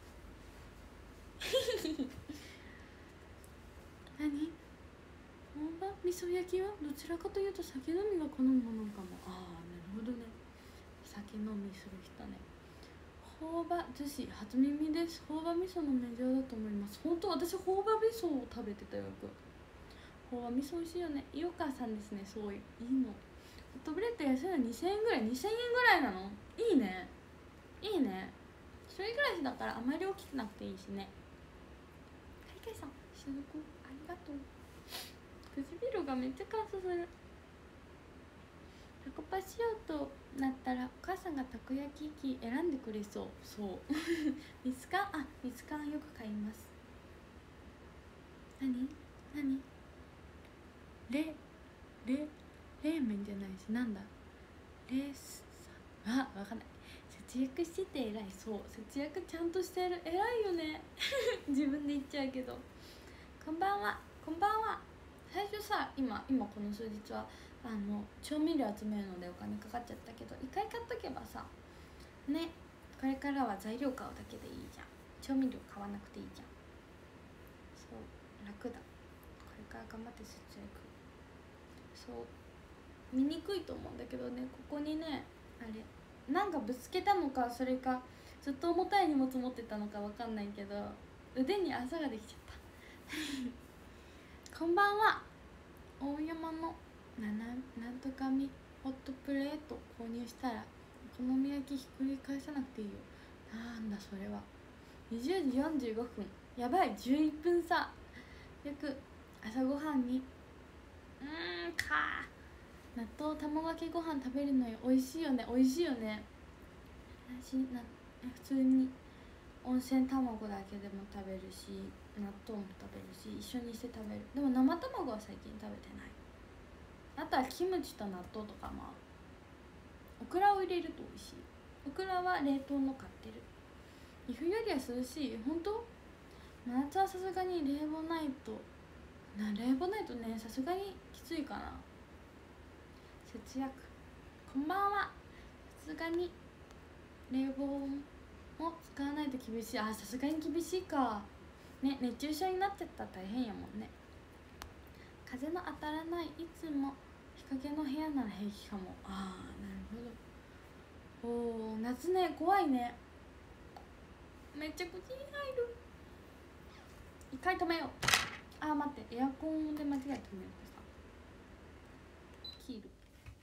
何？本場味噌焼きはどちらかというと酒飲みが好むものかも。ああ、なるほどね。酒飲みする人ね。朴葉寿司初耳です。朴葉味噌のメジャーだと思います。本当私朴葉味噌を食べてたよく。朴葉味噌美味しいよね。井岡さんですね。そういいの。ホットプレート安いのにせんえんぐらい。にせんえんぐらいなの？いいね。いいね。一人暮らしだからあまり大きくなくていいしね。かいかいさん、しずくありがとう。 唇がめっちゃ乾燥する。タコパしようとなったらお母さんがたこ焼き器選んでくれそう。そうミツカン、あ、ミツカンよく買います。何何レレ冷麺じゃないし、なんだレースさん、あ、わかんない。節約してて偉い。そう、節約ちゃんとしてる、偉いよね自分で言っちゃうけど。こんばんは、こんばんは。最初さ、今今この数日はあの調味料集めるのでお金かかっちゃったけど、一回買っとけばさね、これからは材料買うだけでいいじゃん。調味料買わなくていいじゃん。そう楽だ。これから頑張って節約。そう見にくいと思うんだけどね、ここにね、あれなんかぶつけたのか、それかずっと重たい荷物持ってたのかわかんないけど、腕にあざができちゃったこんばんは。大山のなななんとかみホットプレート購入したらお好み焼きひっくり返さなくていいよ。なんだそれは。にじゅうじよんじゅうごふん、やばい、じゅういっぷんさ。よく朝ごはんにうーんか納豆卵かけご飯食べるのよ。美味しいよね、美味しいよね。私な普通に温泉卵だけでも食べるし、納豆も食べるし、一緒にして食べる。でも生卵は最近食べてない。あとはキムチと納豆とかも。オクラを入れると美味しい。オクラは冷凍の買ってる。岐阜よりは涼しい。本当？真夏はさすがに冷房ないとな、冷房ないとね、さすがにきついかな。節約。こんばんは。さすがに冷房も使わないと厳しい。あ、さすがに厳しいかね。熱中症になっちゃったら大変やもんね。風の当たらないいつも日陰の部屋なら平気かも。ああ、なるほど。おー、夏ね、怖いね。めっちゃ口に入る。一回止めよう。あー待って、エアコンで間違えて止めようとさ。切る。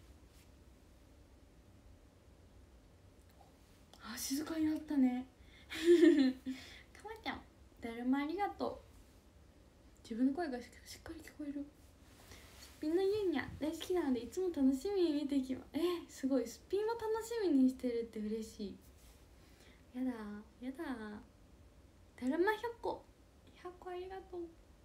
あ、静かになったねかまちゃん、だるまありがとう。自分の声がしっかり聞こえる。すっぴんのゆうにゃ大好きなのでいつも楽しみに見てきます。えー、すごい。すっぴんも楽しみにしてるって嬉しい。やだやだ。だるまひゃっこひゃっこありがとう。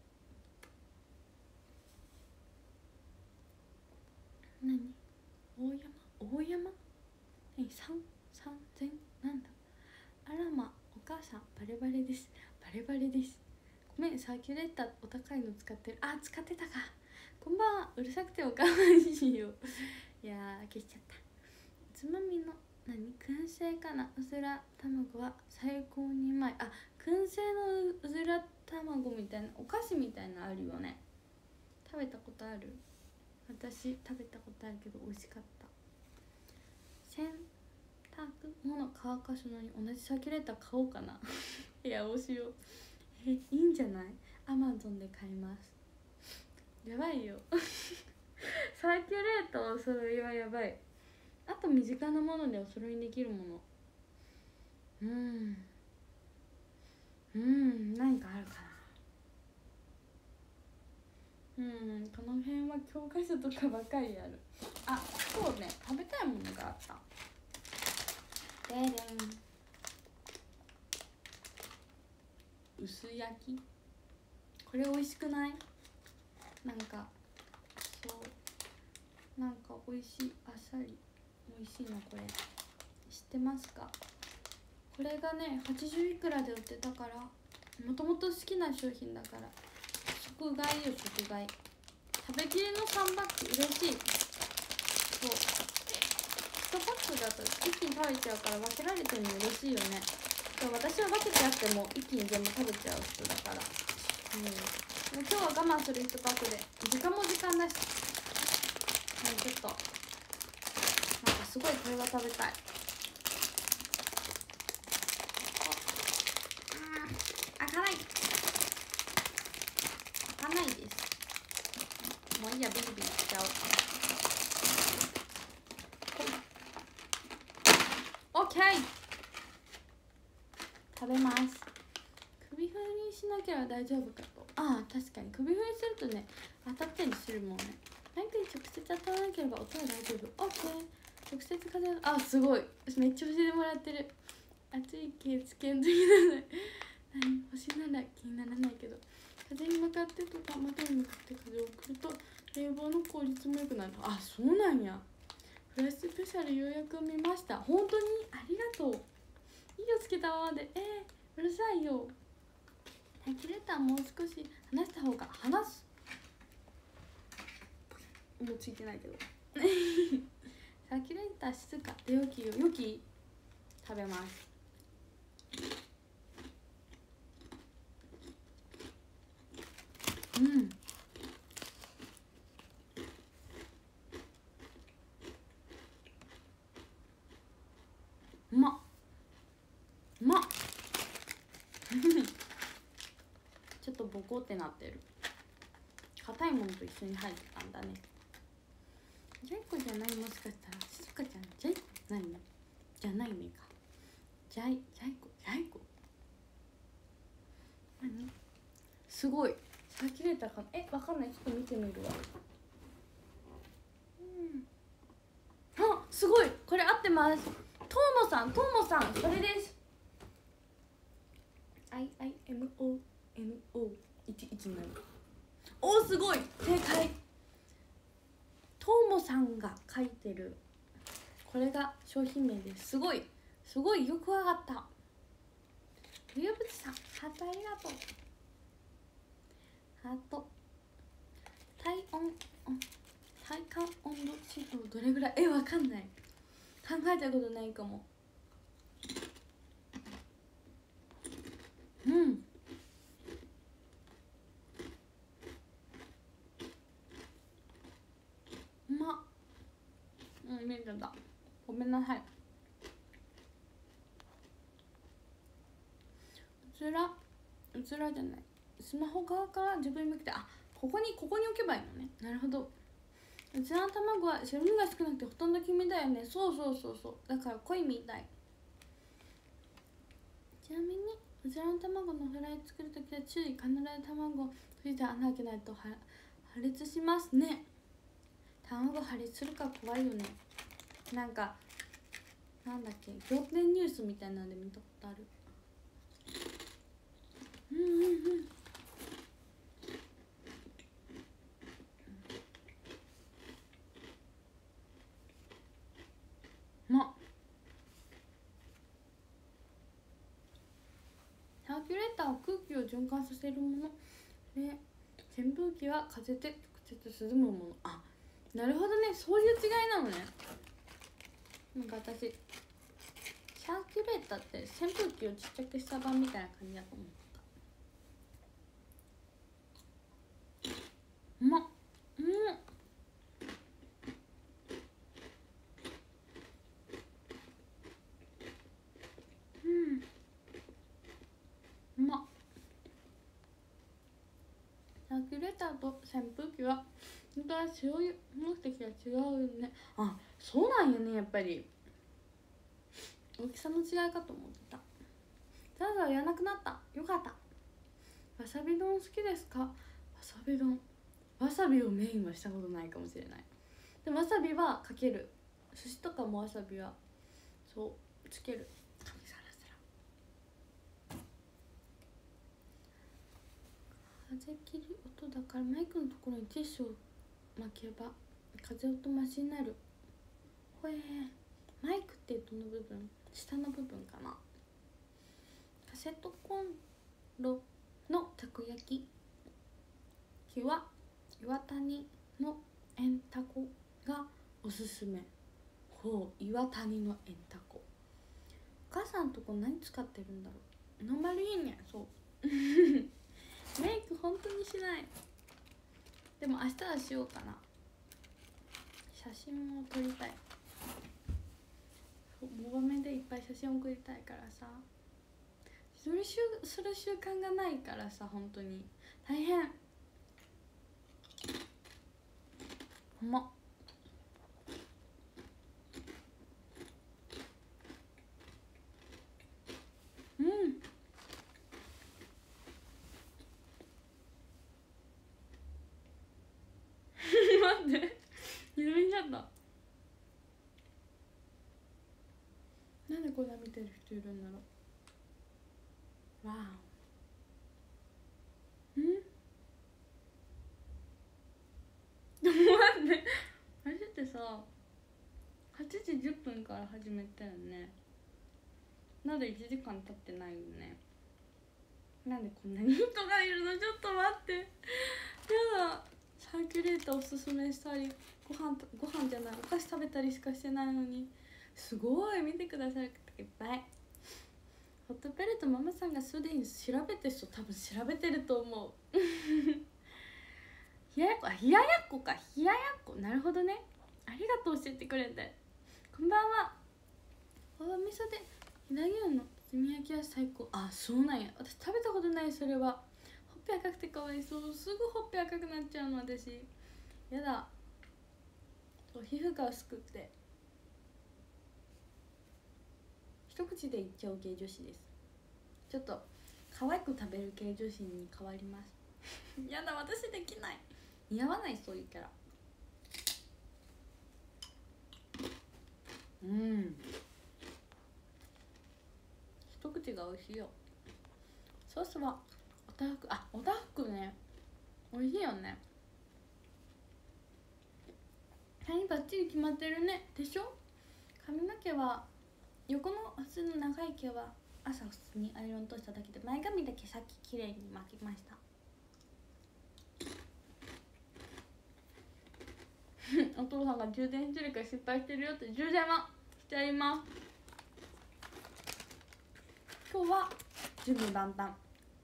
何大山大山何三三千なんだ。あらま、お母さんバレバレです。バレバレです。ごめん、サーキュレーターお高いの使ってる。あ、使ってたか。こんばんは。うるさくておかわいいよいやー、消しちゃった。つまみの何燻製かな。うずら卵は最高にうまい。あ、燻製のうずら卵みたいなお菓子みたいなあるよね。食べたことある？私食べたことあるけど美味しかった。洗濯物乾かすのに同じサーキュレーター買おうかないや、どうしよう。え、いいんじゃない？アマゾンで買います。やばいよサーキュレーターお揃いはやばい。あと身近なものでお揃いできるもの、うんうん何かあるかな。うんこの辺は教科書とかばかりある。あ、そうね、食べたいものがあった。ででん、薄焼き。これ美味しくない？なんかそうなんか美味しい。あっさり美味しいの。これ知ってますか？これがねはちじゅういくらで売ってたから、もともと好きな商品だから即買いよ。即買い。食べきりのさんパック嬉しい。そういちパックだと一気に食べちゃうから分けられてるの嬉しいよね。私は分けてあっても一気に全部食べちゃう人だから、うん、今日は我慢するいちパックで時間も時間だし、ね、ちょっとなんかすごいこれが食べたい。開かない開かないです。もういいや、ビリビリしちゃおう。オッケー、食べます。首首振りしなければ大丈夫かと。ああ確かに首振りするとね当たったりするもんね。マイクに直接当たらなければ音は大丈夫。オッケー。直接風が、あすごいめっちゃ教えてもらってる。熱い気つけんときなさい。何星なら気にならないけど、風に向かってとか窓に向かって風を送ると冷房の効率も良くなる。あそうなんや。フラッシュスペシャルようやく見ました。本当にありがとう。いいをつけたままでえー、うるさいよ。サーキュレーターもう少し離した方が離す。もうついてないけどサーキュレーター静かでよきよよき食べます。うんうまっうまっちょっとボコってなってる。硬いものと一緒に入ってたんだね。ジャイコじゃない、もしかしたら静香ちゃんジャイコ何じゃないねか。ジャイジャイコジャイコ何すごいサーキュレーターかな。えわかんない、ちょっと見てみるわ。うんあすごいこれ合ってます。トーモさんトーモさんそれです。 アイアイエムオーエムオーいちいちなな おーすごい正解。トーモさんが書いてるこれが商品名です。すごいすごいよくわかった。冬渕さんハートありがとう。ハート体温体感温度指標どれぐらいえわかんない、考えたことないかも。うんうまっ。うん見えちゃった、ごめんなさい。うつらうつらじゃない、スマホ側から自分に向けて、あここにここに置けばいいのね。なるほど。うちの卵は白身が少なくてほとんど黄身だよね。そうそうそうそうだから濃いみたい。ちなみにうちの卵のフライ作るときは注意、必ず卵をフリーザー穴開けないと破裂しますね。卵破裂するから怖いよね。なんかなんだっけ仰天ニュースみたいなので見たことある。うんうんうんまサーキュレーターは空気を循環させるもので、扇風機は風で直接涼むもの。あなるほどね、そういう違いなのね。なんか私サーキュレーターって扇風機をちっちゃくした版みたいな感じだと思った。うまっうんうんうまっ。サーキュレーターと扇風機は本当は使用目的が違うね。あそうなんよね、やっぱり大きさの違いかと思ってた。ただやらなくなった、よかった。わさび丼好きですか。わさび丼わさびをメインはしたことないかもしれない。でもわさびはかける、寿司とかもわさびはそうつける。髪サラサラ風切り音だからマイクのところにティッシュを巻けば風音マシになる。ほえーマイクってどの部分、下の部分かな。カセットコンロのたこ焼き器は岩谷のエンタコがおすすめ。ほう岩谷のエンタコ。お母さんとこ何使ってるんだろう。ノーマルいいね。そうメイク本当にしない。でも明日はしようかな。写真も撮りたい。モバメでいっぱい写真送りたいからさ、自撮りする習慣がないからさ、本当に大変。うまっ。うんこんな見てる人いるんだろう。わあ。んでも待って、私ってさはちじじゅっぷんから始めたよね。なんでいちじかん経ってないよね。なんでこんなに人がいるの。ちょっと待って、やだ。サーキュレーターおすすめしたり、ご飯ご飯じゃない、お菓子食べたりしかしてないのに、すごい見てくださる方がいっぱい。ホットペレットママさんがすでに調べてる人、多分調べてると思う。冷ややっこ、あ、冷ややっこか、冷ややっこ、なるほどね。ありがとう教えてくれて。こんばんは。お味噌で飛騨牛の包み焼きは最高。あ、そうなんや。私食べたことない。それはほっぺ赤くてかわいそう。すぐほっぺ赤くなっちゃうの私。やだ。皮膚が薄くって一口でいっちゃう系女子です。ちょっと可愛く食べる系女子に変わります。やだ、私できない。似合わない、そういうキャラ。うん、一口が美味しいよ。ソースはおたふく、あ、おたふくね、美味しいよね。髪バッチリ決まってるね。でしょ。髪の毛は横の普通の長い毛は朝普通にアイロンとしただけで、前髪だけさっききれいに巻きました。お父さんが充電してるから失敗してるよって。充電はしてあります。今日は準備万端。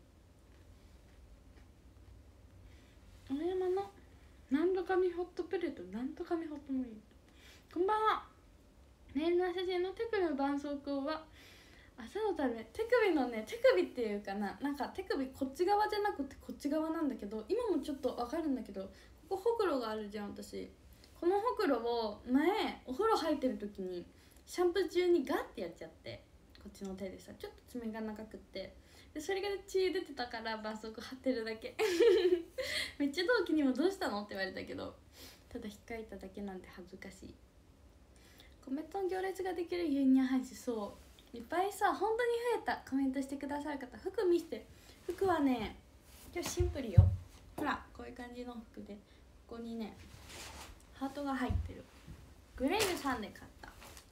小山のなんとかみホットプレート、なんとかみホットモリート。こんばんは。ネイルの写真の手首の絆創膏は朝のため。手首のね、手首っていうかな、なんか手首こっち側じゃなくてこっち側なんだけど、今もちょっとわかるんだけど、ここほくろがあるじゃん。私このほくろを前お風呂入ってる時にシャンプー中にガッてやっちゃって、こっちの手でさ、ちょっと爪が長くって、でそれが血出てたから絆創膏貼ってるだけ。めっちゃ同期にもどうしたのって言われたけど、ただ引っかいただけなんで恥ずかしい。コメントの行列ができるユニア配信、そういっぱいさ、本当に増えた。コメントしてくださる方、服見せて。服はね、今日シンプルよ。ほらこういう感じの服で、ここにねハートが入ってる。グレイルさんで買った。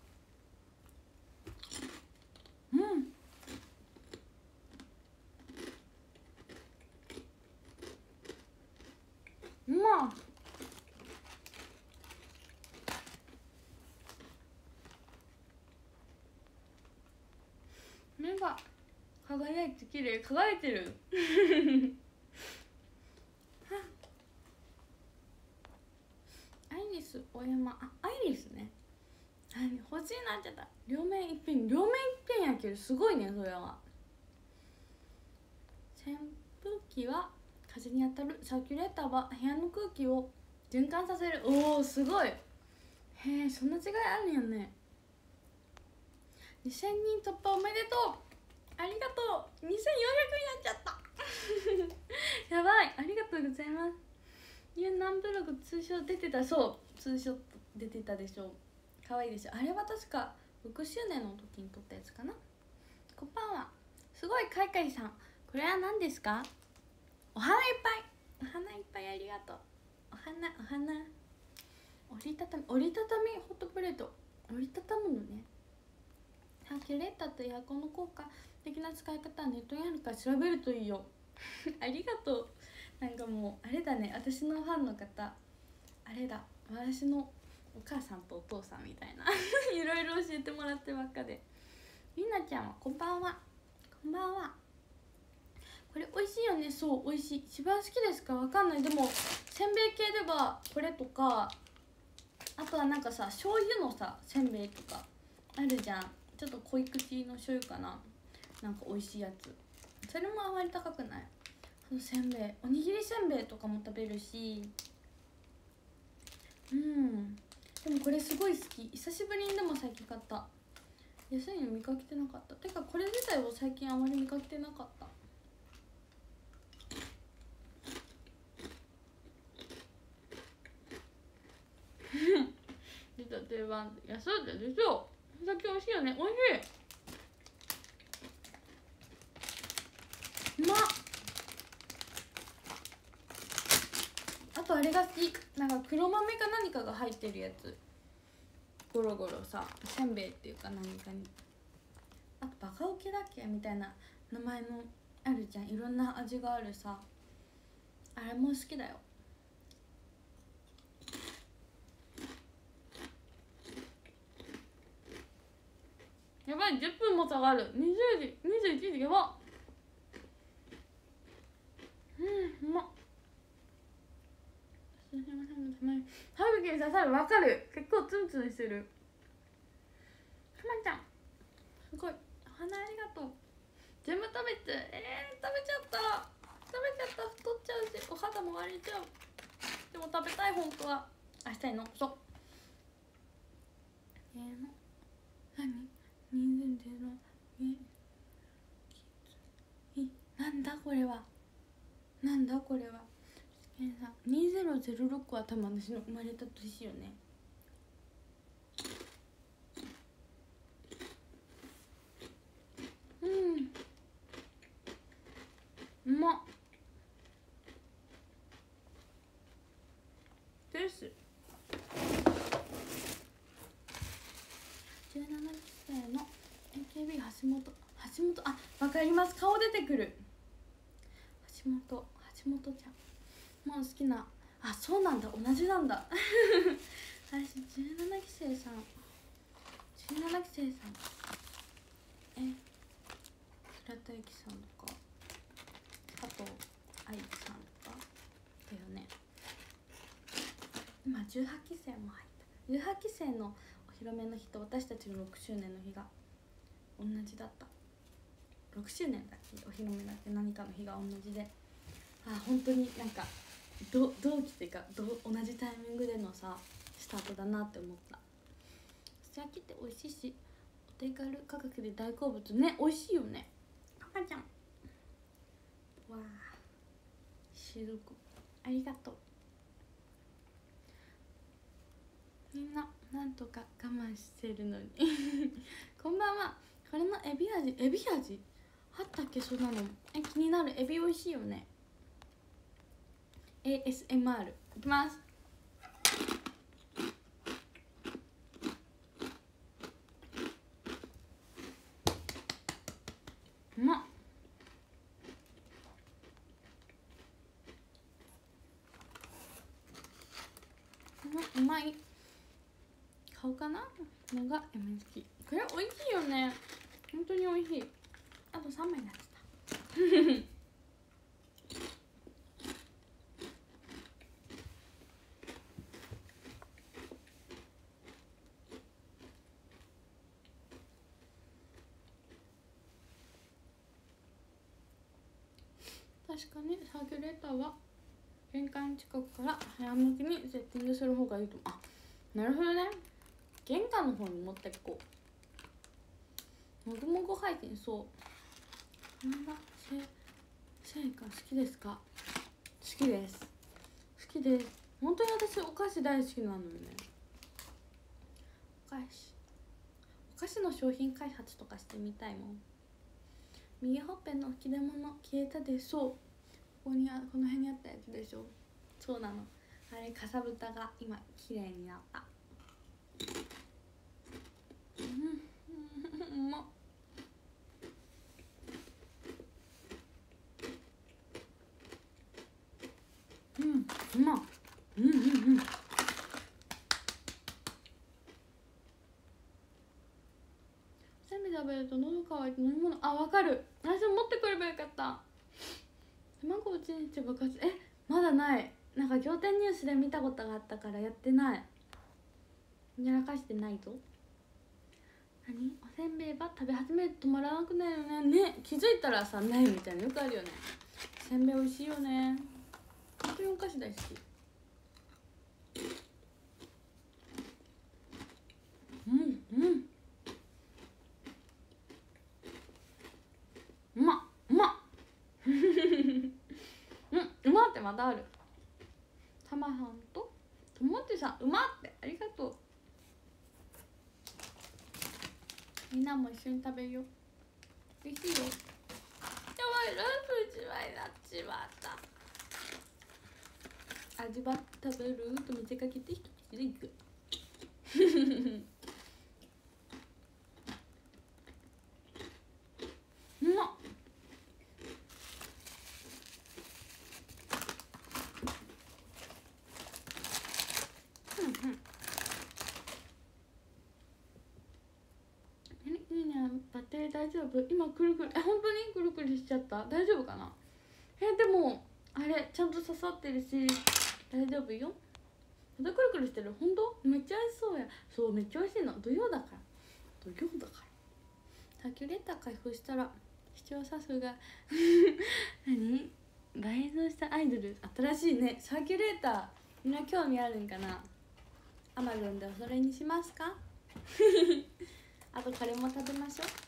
うん、うまっ。目が輝いて綺麗。輝いてる。アイリス大山、あ、アイリスね。欲しいなっちゃった。両面一品、両面一品焼ける。すごいねそれは。扇風機は風に当たる。サーキュレーターは部屋の空気を循環させる。おお、すごい。へえ、そんな違いあるんやね。にせんにん突破おめでとう。ありがとう。にせんよんひゃくになっちゃった。やばい、ありがとうございます。ユンナンブログ通称出てた。そう、ツーショット出てたでしょ。可愛いでしょ。あれは確かろくしゅうねんの時に撮ったやつかな。こんばんは。すごい、カイカイさん、これは何ですか。お花いっぱい、お花いっぱい、ありがとう。お花、お花。折りたたみ、折りたたみホットプレート、折りたたむのね。サーキュレーターとエアコンの効果的な使い方はネットにあるから調べるといいよ。ありがとう。なんかもうあれだね、私のファンの方、あれだ、私のお母さんとお父さんみたいな。いろいろ教えてもらってばっかで。りなちゃんはこんばんは。こんばんは。これ美味しいよね。そう、美味しい。一番好きですかわかんない。でもせんべい系ではこれとか、あとはなんかさ、醤油のさせんべいとかあるじゃん。ちょっと濃い口の醤油かな、なんか美味しいやつ。それもあまり高くない。あのせんべい、おにぎりせんべいとかも食べるし。うん、でもこれすごい好き。久しぶりにでも最近買った。安いの見かけてなかった。てかこれ自体を最近あまり見かけてなかった。出た定番、安いでしょ。最近美味しいよね。美味しい。 あれが好き。なんか黒豆か何かが入ってるやつ、ゴロゴロさ、せんべいっていうか何かに、あとバカウケだっけみたいな名前のあるじゃん、いろんな味があるさ、あれも好きだよ。やばい、じゅっぷんも下がる。にじゅうじにじゅういちじやばっ。うん、うまっ。歯茎に刺さる。わかる、結構ツンツンしてる。くまちゃんすごい、お花ありがとう。全部食べて、えー、食べちゃった食べちゃった、太っちゃうしお肌も割れちゃう。でも食べたい、本当は。明日に残そう。えー、の何にじゅうゼロえい、なんだこれは、なんだこれは。にせんろくは多分私の生まれた年よね。うん、うまっです。じゅうななきせいの エーケービー 橋本、橋本、あ、わかります、顔出てくる。橋本、橋本ちゃんもう好きな、あ、そうなんだ、同じなんだ私じゅうななきせいさん、じゅうななきせいさん、え、平田由紀さんとか佐藤愛さんとかだよね。今じゅうはちきせいも入った。じゅうはちきせいのお披露目の日と私たちのろくしゅうねんの日が同じだった。ろくしゅうねんだっけ、お披露目だっけ、何かの日が同じで、あ、本当になんか同同期っていうか同じタイミングでのさスタートだなって思った。すき焼きって美味しいしお手軽価格で大好物ね、美味しいよね。赤ちゃんわあ、しずくありがとう。みんななんとか我慢してるのにこんばんは。これのエビ味、エビ味あったっけ、そんなの。え、気になる。エビ美味しいよね。 エーエスエムアール いきます。うまっ、うまい。買おうかなのが エムエスキー。 これ美味しいよね、本当に美味しい。あとさんまいになっちゃった確かにサーキュレーターは玄関近くから早向きにセッティングする方がいいと。あ、なるほどね、玄関の方に持ってこう。もぐもぐ配信、そう。こんなせせいか好きですか。好きです、好きです。本当に私お菓子大好きなのよね。お菓子お菓子の商品開発とかしてみたいもん。右ほっぺの吹き出物消えたで。そう、ここにあ、この辺にあったやつでしょ。そうなの、あれかさぶたが今綺麗になった。うん、うまっ。うん、うまっ。うんうんうん。せんべい食べると喉乾いて飲み物、あ、わかる。私も持ってくればよかった。卵をちんち爆発、え、まだない。なんか仰天ニュースで見たことがあったからやってない。やらかしてないぞ。何、おせんべいば食べ始めると止まらなくなるよね。ね、気づいたらさないみたいなよくあるよね。せんべい美味しいよね。本当にお菓子大好き。うんうん、うまっ、うまっうん、うまってまたある。たまさんとともってさん、うまってありがとう。みんなも一緒に食べよう。美味しいよ。やばい、ラストいちまいになっちまった。 味わって食べると見せかけて一口でいくうまっ。うんうん。いいね。バッテリー大丈夫？今くるくる、え、本当にくるくるしちゃった？大丈夫かな？え、でもあれちゃんと刺さってるし大丈夫よ。またくるくるしてる。本当？めっちゃ美味しそうや。そう、めっちゃ美味しいの。土曜だから土曜だからサーキュレーター開封したら視聴者数が何倍増したアイドル。新しいね。サーキュレーターみんな興味あるんかな。アマゾンでおそれにしますかあとこれも食べましょう。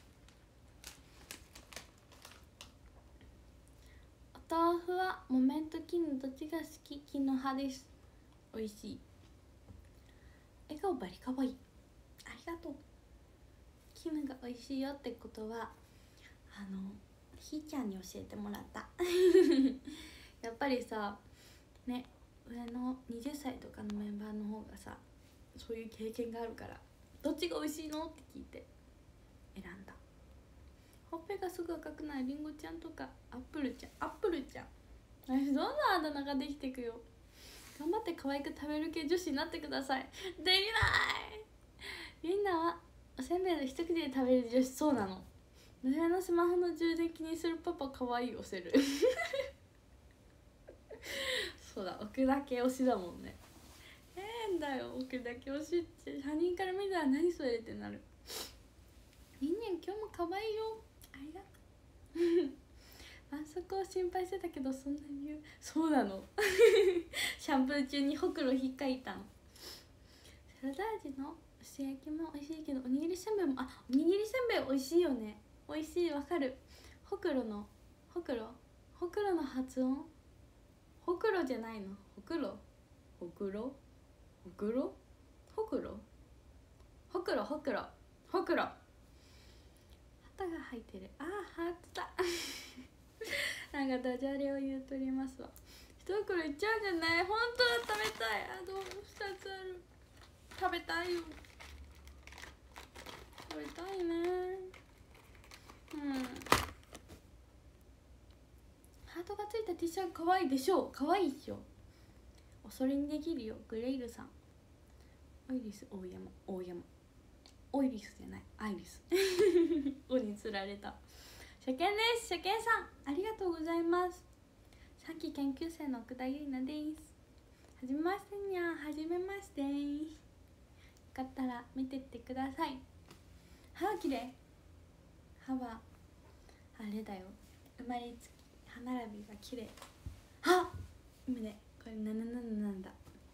お豆腐は木綿と絹どっちが好き？絹派です。美味しい。笑顔バリかわいい。ありがとう。絹が美味しいよってことはあのひーちゃんに教えてもらったやっぱりさね、上のはたちとかのメンバーの方がさそういう経験があるからどっちが美味しいのって聞いて選んだ。ほっぺがすぐ赤くないりんごちゃんとかアップルちゃんアップルちゃん私どんなあだ名ができてくよ。頑張って可愛く食べる系女子になってください。できない。みんなはおせんべいで一口で食べる女子。そうなの。娘のスマホの充電気にするパパ可愛い押せるそうだ、奥だけ推しだもんね。変だよ奥だけ推しって他人から見たら何それってなる。人間今日も可愛いよ。ありがとう晩足を心配してたけどそんなに言う。そうなのシャンプー中にほくろ引っかいたの。サラダ味の薄焼きも美味しいけどおにぎりせんべいも、あ、おにぎりせんべい美味しいよね。美味しい、わかる。ほくろのほくろほくろの発音ほくろじゃないの。ほくろほくろほくろほくろほくろほくろほくろ旗が入ってる。あーハートだなんかダジャレを言うとりますわ。一袋いっちゃうんじゃない？本当は食べたい。あ、どうふたつある。食べたいよ。食べたいね。うんハートがついた T シャツかわいいでしょう。かわいいっしょ。おそれにできるよ。グレイルさん。オイリス大山大山オイリスじゃないアイリスおにつられた。初見です。初見さんありがとうございます。さっき研究生の奥田ゆいなです。はじめましてにゃん。はじめまして。よかったら見てってください。歯はきれい。歯はあれだよ、生まれつき歯並びがきれい。は今ねこれなななななんだ。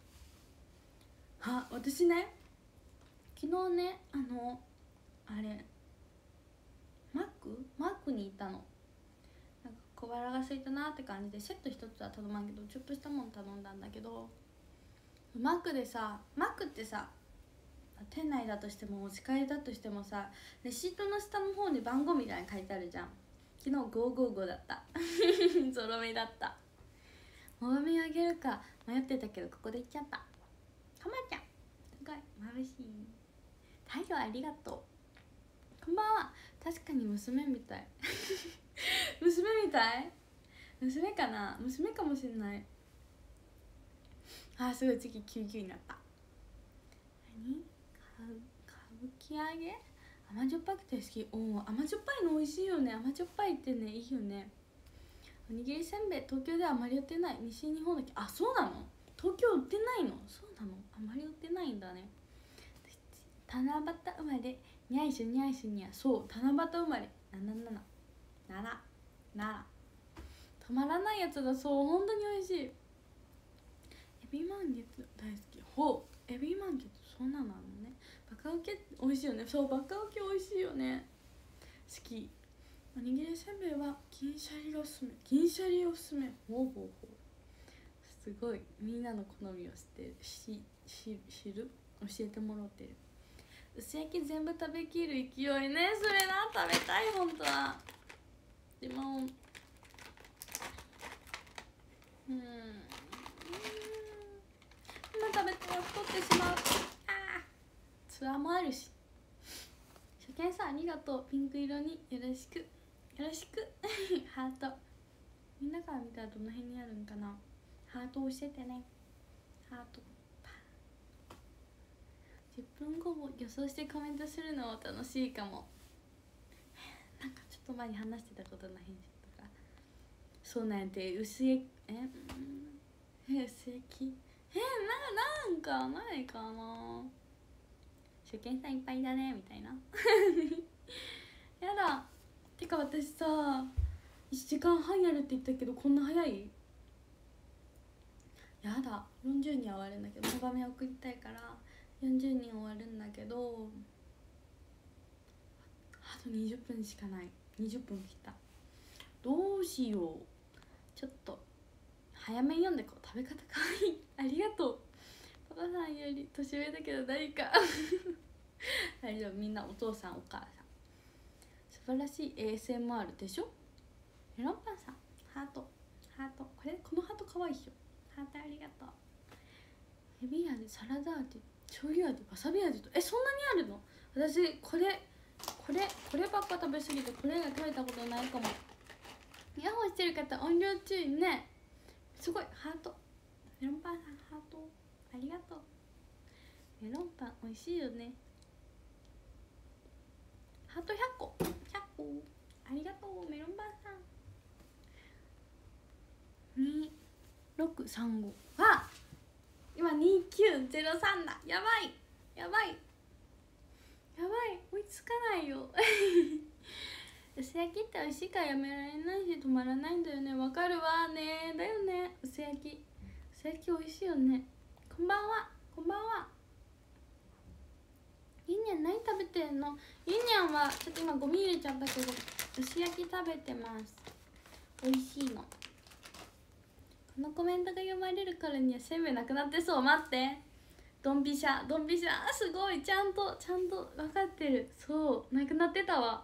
は私ね昨日ねあのあれマックマックに行ったの。なんか小腹が空いたなって感じでセット一つは頼まんけどちょっとしたもん頼んだんだけど、マックでさマックってさ店内だとしてもお持ち帰りだとしてもさレシートの下の方に番号みたいに書いてあるじゃん。昨日ごーごーごだったゾロ目だった。もがみあげるか迷ってたけどここで行っちゃった。かまちゃんすごい眩しい。太陽ありがとう。こんばんは。確かに娘みたい娘みたい。娘かな。娘かもしんない。あーすごい次救急になった。何歌舞伎揚げ甘じょっぱくて好き。おお甘じょっぱいの美味しいよね。甘じょっぱいってねいいよね。おにぎりせんべい東京ではあまり売ってない。西日本だけ。あ、そうなの。東京売ってないの。そうなの。あまり売ってないんだね。七夕生まれにゃいしゅにゃいしゅにゃ。そう七夕生まれななななななな止まらないやつだ。そう本当に美味しい。エビ満月大好き。ほうエビ満月そんなのあるのね。バカウケ美味しいよね。そうバカウケ美味しいよね。好き。おにぎりせんべいは銀シャリがおすすめ。銀シャリおすすめ。ほうほうほう。すごいみんなの好みを知ってるしし知る教えてもらってる。薄焼き全部食べきる勢いね。それな食べたい本当は。でもうんがとう。ピンク色によろしくよろしくハート。みんなから見たらどの辺にあるんかな。ハート押しててね。ハート。じゅっぷんごも予想してコメントするのも楽しいかも。なんかちょっと前に話してたことの返信とか。そうなんやて、薄いええ薄いきえななんかないかな。受験さんいっぱいだねみたいなやだ。てか私さいちじかんはんやるって言ったけどこんな早い。やだ。よんじゅうにん終わるんだけど動画面送りたいからよんじゅうにん終わるんだけどあとにじゅっぷんしかない。にじゅっぷん切った。どうしよう。ちょっと早めに読んでこう。食べ方かわいいありがとう。パパさんより年上だけど誰か大丈夫。みんなお父さんお母さん。素晴らしい エーエスエムアール でしょ。メロンパンさんハートハート。これこのハートかわいいっしょ。ハートありがとう。エビ味、サラダ味、醤油味、わさび味とえそんなにあるの。私これこれこればっか食べ過ぎてこれが食べたことないかも。イヤホンしてる方音量注意ね。すごいハート。メロンパンさんハートありがとう。メロンパン美味しいよね。ハートひゃっこひゃっこありがとうメロンパンさん。にろくさんごあ今にきゅうゼロさんだ。やばいやばいやばい追いつかないよ薄焼きって美味しいからやめられないし止まらないんだよね。わかるわね。だよね。薄焼き薄焼き美味しいよね。こんばんはこんばんは。ゆにゃん何食べてんの。ゆにゃんはちょっと今ゴミ入れちゃったけど薄焼き食べてます。美味しいの。このコメントが読まれるからにはせんべいなくなってそう。待ってドンピシャドンピシャあすごいちゃんとちゃんと分かってる。そうなくなってたわ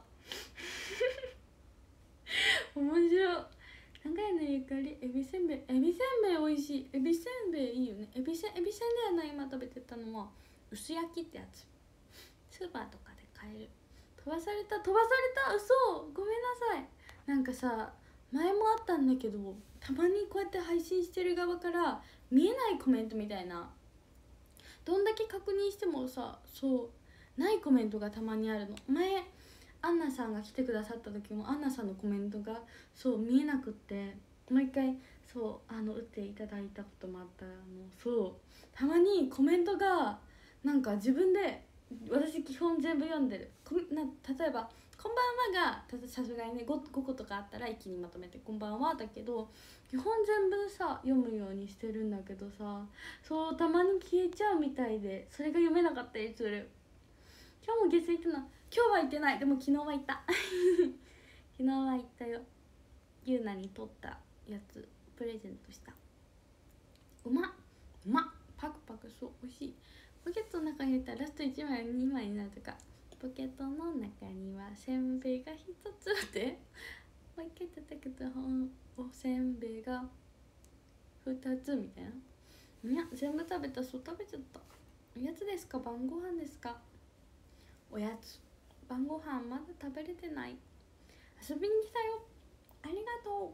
面白い。長屋のゆかりエビせんべいエビせんべい美味しい。エビせんべいいいよね。エビせんエビせんだよな。今食べてたのは薄焼きってやつ。スーパーとかで買える。飛ばされた飛ばされた。嘘ごめんなさい。なんかさ前もあったんだけどたまにこうやって配信してる側から見えないコメントみたいな。どんだけ確認してもさそうないコメントがたまにあるの。前アンナさんが来てくださった時もアンナさんのコメントがそう見えなくってもう一回そうあの打っていただいたこともあったの。そうたまにコメントがなんか自分で私基本全部読んでる。こな例えば「こんばんは」がさすがにね 5, ごことかあったら一気にまとめて「こんばんは」だけど基本全部さ読むようにしてるんだけどさそうたまに消えちゃうみたいでそれが読めなかったりする。今日も下水行ったの。今日は行ってない。でも昨日は行った昨日は行ったよ。ゆうなに撮ったやつプレゼントした。うまっうまっパクパクそう美味しい。ポケットの中に入れたらラストいちまいにまいになるとか。ポケットの中にはせんべいがひとつでもう一回叩くとおせんべいがふたつみたいな。いや全部食べた。そう食べちゃった。おやつですか晩ご飯ですか。おやつ晩ご飯まだ食べれてない。遊びに来たよありがと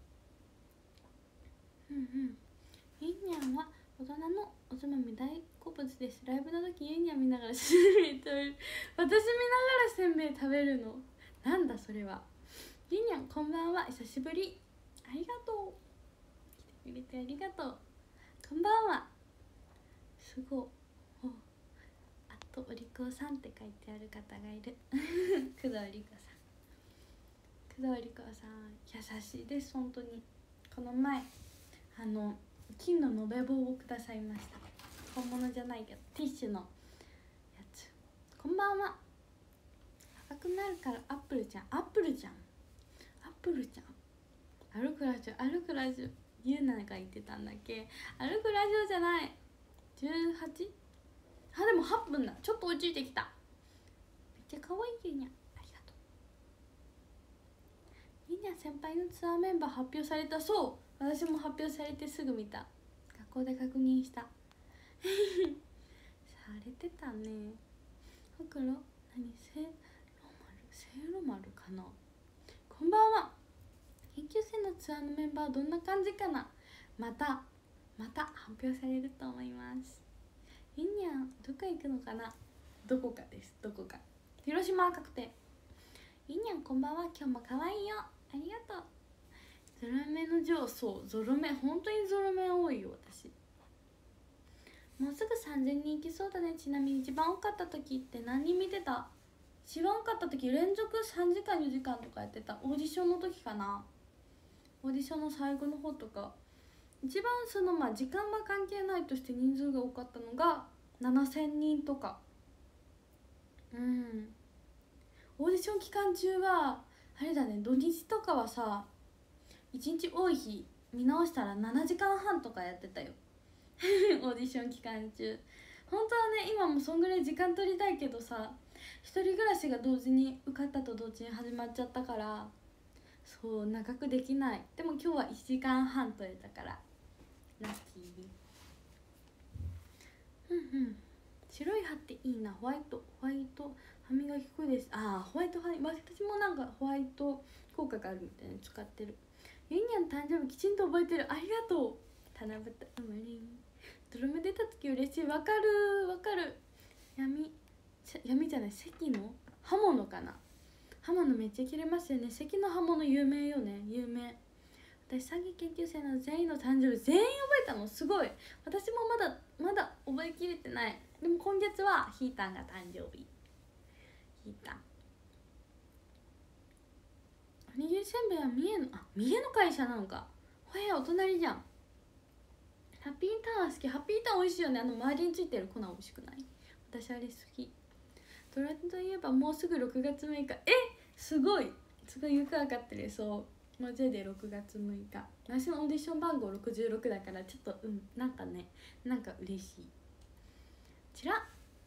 う。うんうんゆいにゃんは大人のおつまみ大好物です。ライブの時ゆいにゃん見ながらせんべい食べる。私見ながらせんべい食べるのなんだそれは。ゆいにゃんこんばんは久しぶり。ありがとう来てくれてありがとう。こんばんはすごい。あとお利口さんって書いてある方がいる工藤理子さん工藤理子さん優しいです本当に。この前あの金の延べ棒をくださいました。本物じゃないけどティッシュのやつ。こんばんは。赤くなるからアップルちゃんアップルちゃんアップルちゃん歩くラジオ歩くラジオゆうなが言ってたんだっけ。歩くラジオじゃないじゅうはちあでもはっぷんだ。ちょっと落ち着いてきた。めっちゃ可愛いゆうにゃんありがとう。ゆうにゃん先輩のツアーメンバー発表された。そう私も発表されてすぐ見た。学校で確認したされてたね。ほくろ何せローマルせいろ丸かな。こんばんは。研究生のツアーのメンバーどんな感じかな。またまた発表されると思います。ゆんにゃんどこ行くのかな。どこかです。どこか。広島は確定。ゆんにゃんこんばんは。今日も可愛いよ。ありがとう。ゾロ目の女王。そうゾロ目、本当にゾロ目多いよ私。もうすぐさんぜんにんいきそうだね。ちなみに一番多かった時って何人見てた？一番多かった時連続さんじかんよじかんとかやってた。オーディションの時かな。オーディションの最後の方とか一番そのまあ時間は関係ないとして人数が多かったのがななせんにんとか。うんオーディション期間中はあれだね、土日とかはさいちにち多い日見直したらななじかんはんとかやってたよオーディション期間中。本当はね今もそんぐらい時間取りたいけどさ、一人暮らしが同時に受かったと同時に始まっちゃったからそう長くできない。でも今日はいちじかんはん取れたからラッキー。うんうん。白い歯っていいな。ホワイトホワイト歯磨き粉です。ああホワイト歯、私もなんかホワイト効果があるみたいなの使ってる。ゆんにゃん誕生日きちんと覚えてる。ありがとう。七夕うまりん。ドラム出た時嬉しい。わかるわかる。闇闇じゃない、関の刃物かな。刃物めっちゃ切れますよね。関の刃物有名よね。有名。私詐欺研究生の全員の誕生日全員覚えたのすごい。私もまだまだ覚えきれてない。でも今月はひーたんが誕生日。ひーたんおにぎりせんべいは三重のあ三重の会社なのか。ほやお隣じゃん。ハッピーターン好き。ハッピーターン美味しいよね。あの周りについてる粉美味しくない？私あれ好き。ドラえもんといえばもうすぐろくがつむいか。えすごいすごいよくわかってる。そうマジでろくがつむいか。私のオーディション番号ろくじゅうろくだからちょっとうんなんかねなんか嬉しい。ちら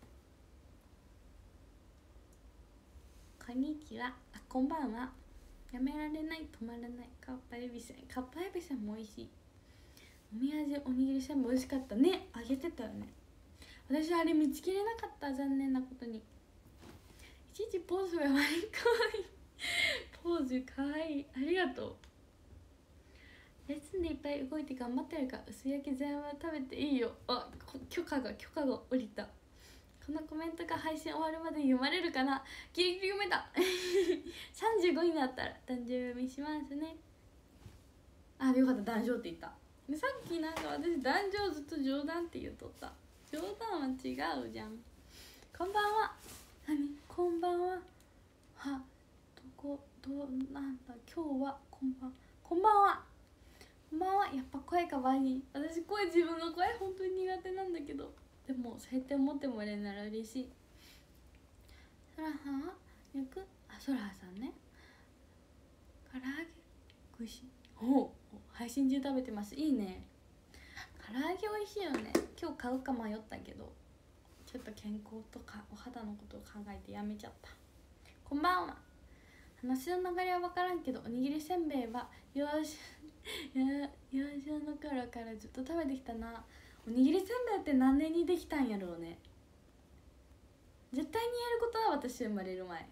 こんにちは。あこんばんは。やめられない止まらないかっぱえびせん。かっぱえびせんも美味しい。おみやじおにぎりせんべい美味しかったね。あげてたよね。私あれ見つけれなかった。残念なことに。いちいちポーズが悪い。かわいいポーズかわいい。ありがとう。レッスンでいっぱい動いて頑張ってるから薄焼き全部食べていいよ。あ許可が許可が下りた。このコメントが配信終わるまで読まれるかな。ギリギリ読めたさんじゅうごになったら誕生日しますね。あよかった、誕生って言った。でさっきなんか私誕生ずっと冗談って言うとった。冗談は違うじゃん。こんばんは。何こんばんは。はどこどうなんだ今日は。こんばんこんばんは。こんばんは。やっぱ声かわいい。私声自分の声本当に苦手なんだけど、でもそうやって思ってもらえるなら嬉しい。そらはんはよくあそらはさんね。唐揚げ串お配信中食べてます。いいね。唐揚げ美味しいよね。今日買うか迷ったけどちょっと健康とかお肌のことを考えてやめちゃった。こんばんは。話の流れは分からんけどおにぎりせんべいは幼少幼少の頃からずっと食べてきたな。おにぎりせんべいって何年にできたんやろうね。絶対にやることは私生まれる前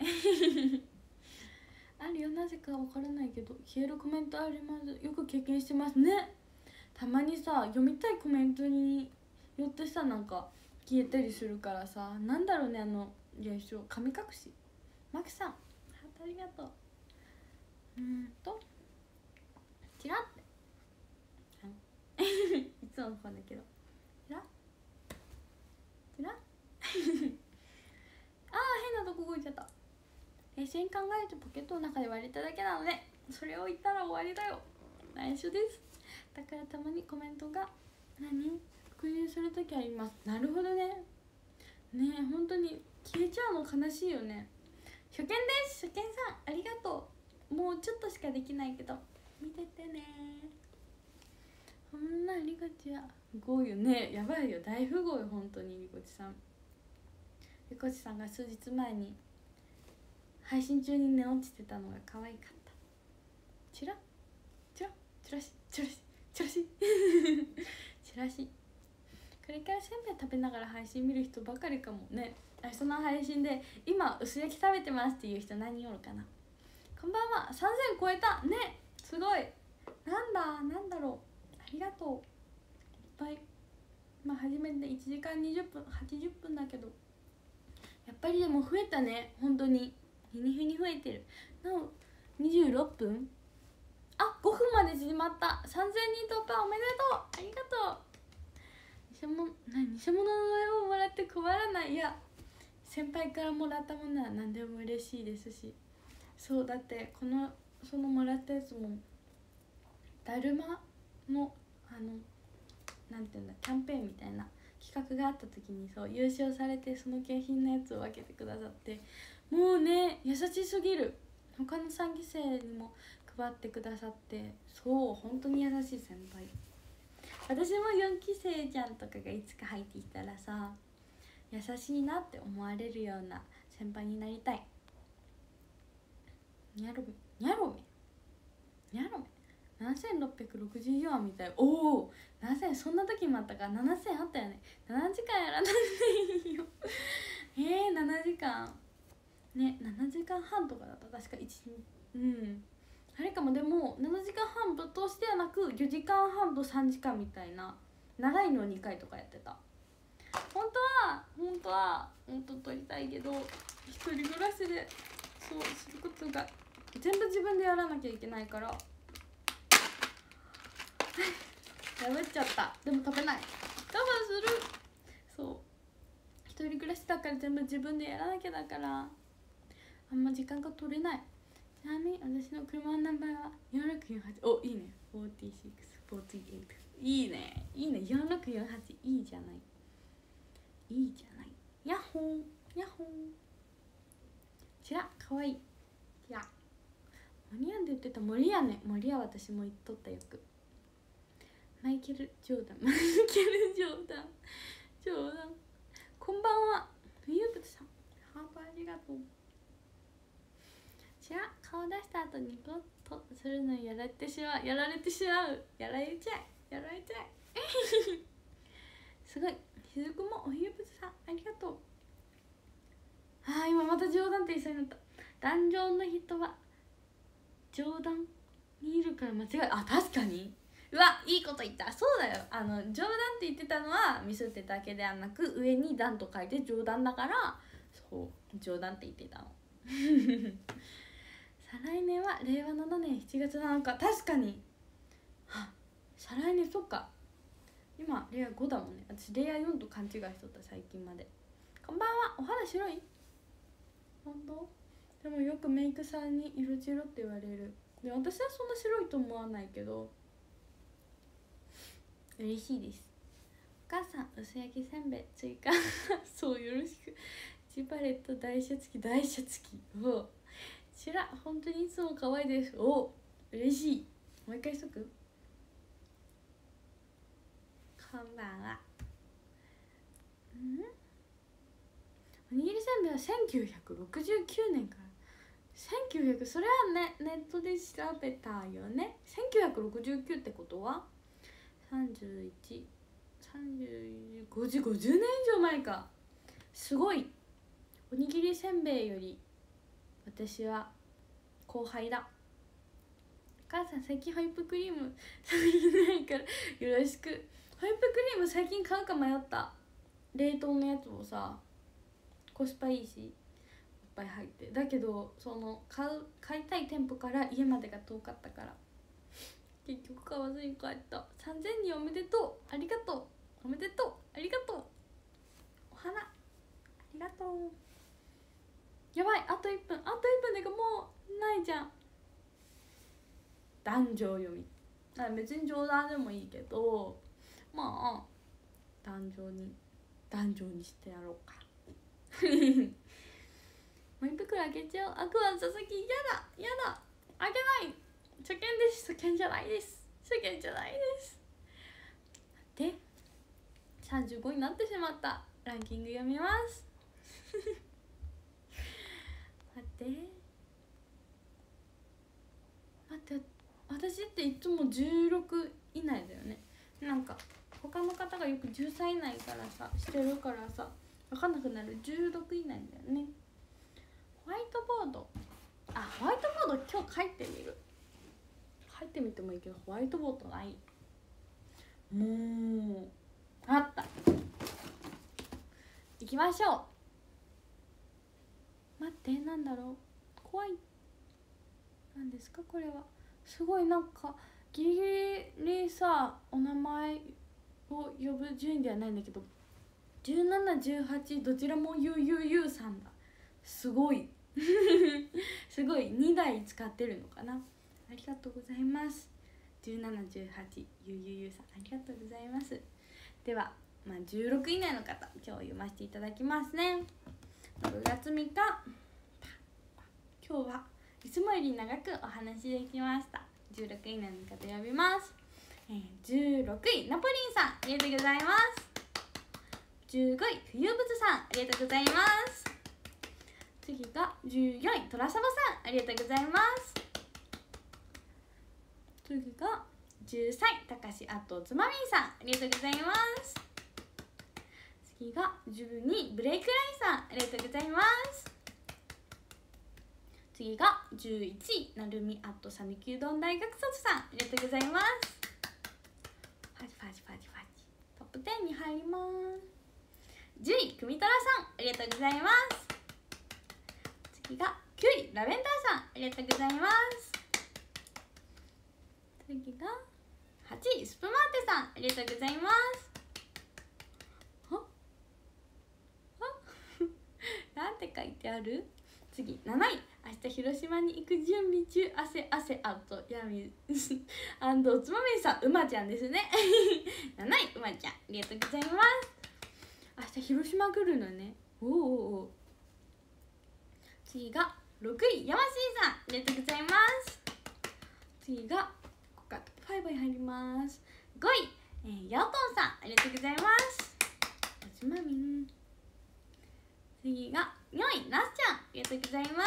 あるよ。なぜか分からないけど消えるコメントあります。よく経験してますね。たまにさ読みたいコメントによってさなんか消えたりするからさ、なんだろうねあの現象。神隠し。マキさんハートありがとう。うーんとチラッいつもの方だけどチラッチラッあー変なとこ動いちゃった。冷静に考えるとポケットの中で割れただけなのでそれを言ったら終わりだよ。内緒です。だからたまにコメントが何復習するときあります。なるほどね。ねえ本当に消えちゃうの悲しいよね。初見です。初見さんありがとう。もうちょっとしかできないけど見ててね。こんなりこちは豪よね。やばいよ大富豪よ本当に。りこちさんりこちさんが数日前に配信中に寝落ちてたのが可愛かった。チラチラチラシチラシチラシチラシ。これからせんべい食べながら配信見る人ばかりかもね。 明日の配信で今薄焼き食べてますっていう人何人おるかな。こんばんは。さんぜん超えたね。すごい。なんだなんだろう、ありがとういっぱい。まあ初めていちじかんにじゅっぷんはちじゅっぷんだけど、やっぱりでも増えたね、本当に日に日に増えてる。なおにじゅうろっぷん、あごふんまで縮まった。さんぜんにん突破おめでとう、ありがとう。偽物何偽物の絵をもらって配らない。いや先輩からもらったものは何でも嬉しいですし、そうだってこのそのもらったやつもだるまのあのなんていうんだキャンペーンみたいな企画があった時にそう優勝されて、その景品のやつを分けてくださって、もうね優しすぎる。他のさんき生にも配ってくださって、そう本当に優しい先輩。私もよんき生ちゃんとかがいつか入ってきたらさ、優しいなって思われるような先輩になりたい。にゃろめにゃろめにゃろめななせんろっぴゃくろくじゅうよんわみたい。おおななせん、そんな時もあったか。ななせんあったよね。ななじかんやらなくていいよえー、ななじかんね、ななじかんはんとかだった確かいち、うんあれかも。でもななじかんはんぶっ通しではなくよじかんはんとさんじかんみたいな長いのをにかいとかやってた。本当は本当は本当撮りたいけど、一人暮らしでそうすることが全部自分でやらなきゃいけないから破っちゃった。でも食べない、我慢する。そう一人暮らしだから全部自分でやらなきゃだから、あんま時間が取れない。ちなみに私の車のナンバーはよんろくよんはち。おいいね。よんじゅうろく、よんじゅうはち。いいねいいね。よんろくよんはちいいじゃない、いいじゃない。ヤッホーヤッホー。ちらかわいい。いや森屋で言ってた森屋ね。森屋私も言っとったよく。マイケル・ジョーダンマイケル・ジョーダンジョーダン。こんばんは冬物さん、ハートありがとう。ちら顔出した後にゴッとするのやられてしまうやられてしまうやられちゃいやられちゃいすごい。しずくもお冬物さんありがとう。あー今また冗談って言いそうになった。壇上の人は冗談にいるから間違い。あ確かに、うわいいこと言った。そうだよ、あの冗談って言ってたのはミスってだけではなく、上に段と書いて冗談だから、そう冗談って言ってたの再来年はれいわななねんしちがつなのか。確かに、は再来年そっか。今レアごだもんね。私レアよんと勘違いしとった最近まで。こんばんは。お肌白い？本当？でもよくメイクさんに色白って言われる。で私はそんな白いと思わないけど嬉しいです。お母さん薄焼きせんべい追加そうよろしく。チパレット大シャツき大シャツきおちら本当にいつも可愛いです。お嬉しい。もう一回しとく。こんばんは。んおにぎりせんべいはせんきゅうひゃくろくじゅうきゅうねんからせんきゅうひゃく、それはねネットで調べたよね。せんきゅうひゃくろくじゅうきゅうってことはさんじゅういち、さんじゅう、ごじゅう、ごじゅうねん以上前か。すごい。おにぎりせんべいより私は後輩だ。お母さん最近ホイップクリーム食べれないからよろしく。ホイップクリーム最近買うか迷った。冷凍のやつもさコスパいいしいっぱい入って、だけどその買う買いたい店舗から家までが遠かったから結局買わずに帰った。さんぜんにんおめでとう。ありがとう。おめでとう。ありがとう。お花ありがとう。やばい、あといっぷん。あといっぷんでかもうないじゃん。壇上読み。あ別に冗談でもいいけど、まあ壇上に壇上にしてやろうかもう一袋あげちゃう。アクア佐々木やだやだあげない。初見です。初見じゃないです。初見じゃないです。でさんじゅうごになってしまった。ランキング読みます待って待って私っていつもじゅうろく以内だよね。なんか他の方がよくじゅうさん以内からさしてるからさ、 分かんなくなる。じゅうろく以内だよね。ホワイトボード、あ、ホワイトボード今日書いてみる。書いてみてもいいけど、ホワイトボードない。もうあった。行きましょう。待って、なんだろう、怖い。なんですかこれは。すごいなんかギリギリさ、お名前を呼ぶ順位ではないんだけど、じゅうなな、じゅうはちどちらもゆうゆうゆうさんだ。すごいすごいにだい使ってるのかな。ありがとうございます。じゅうなな、じゅうはちゆうゆうゆうさん、ありがとうございます。では、まあ、じゅうろく以内の方、今日読ませていただきますね。ろくがつみっか、今日はいつもより長くお話できました。じゅうろく以内の方呼びます。えー、じゅうろくいナポリンさん、ありがとうございます。じゅうごい冬物さん、ありがとうございます。次がじゅうよんいトラサバさん、ありがとうございます。次がじゅうさんいたかしあとつまみんさん、ありがとうございます。次がじゅうにいブレイクラインさん、ありがとうございます。次がじゅういちいなるみあとさぬきうどん大学卒さん、ありがとうございます。パチパチパチパチ、トップじゅうに入ります。じゅういくみとらさん、ありがとうございます。次がきゅういラベンダーさん、ありがとうございます。次がはちいスプマーテさん、ありがとうございます。はあなんて書いてある。次なない明日広島に行く準備中、汗汗あとやみアンドおつまみさん、うまちゃんですねなない、うまちゃん、ありがとうございます。明日広島来るのね。おおお。次がろくいヤマシーさん、ありがとうございます。次がここかごに入ります。ごい、えー、ヤオトンさん、ありがとうございます。おつまみ。次がよんいナスちゃん、ありがとうございます。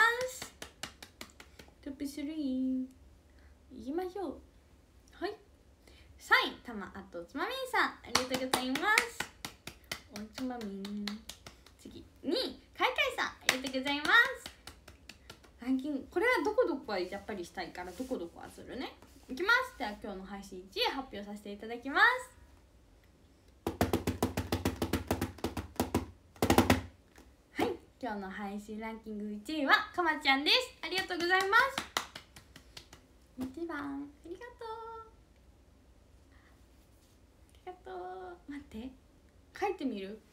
トップスリーいきましょう。はい、さんいたまあとつまみんさん、ありがとうございます。おつまみ。次にいかいかいさん、ありがとうございます。ランキング、これはどこどこはやっぱりしたいからどこどこはするね。いきます。では今日の配信いちい発表させていただきます。はい、今日の配信ランキングいちいはかまちゃんです。ありがとうございます。いちばん、ありがとうありがとう。待って、書いてみる。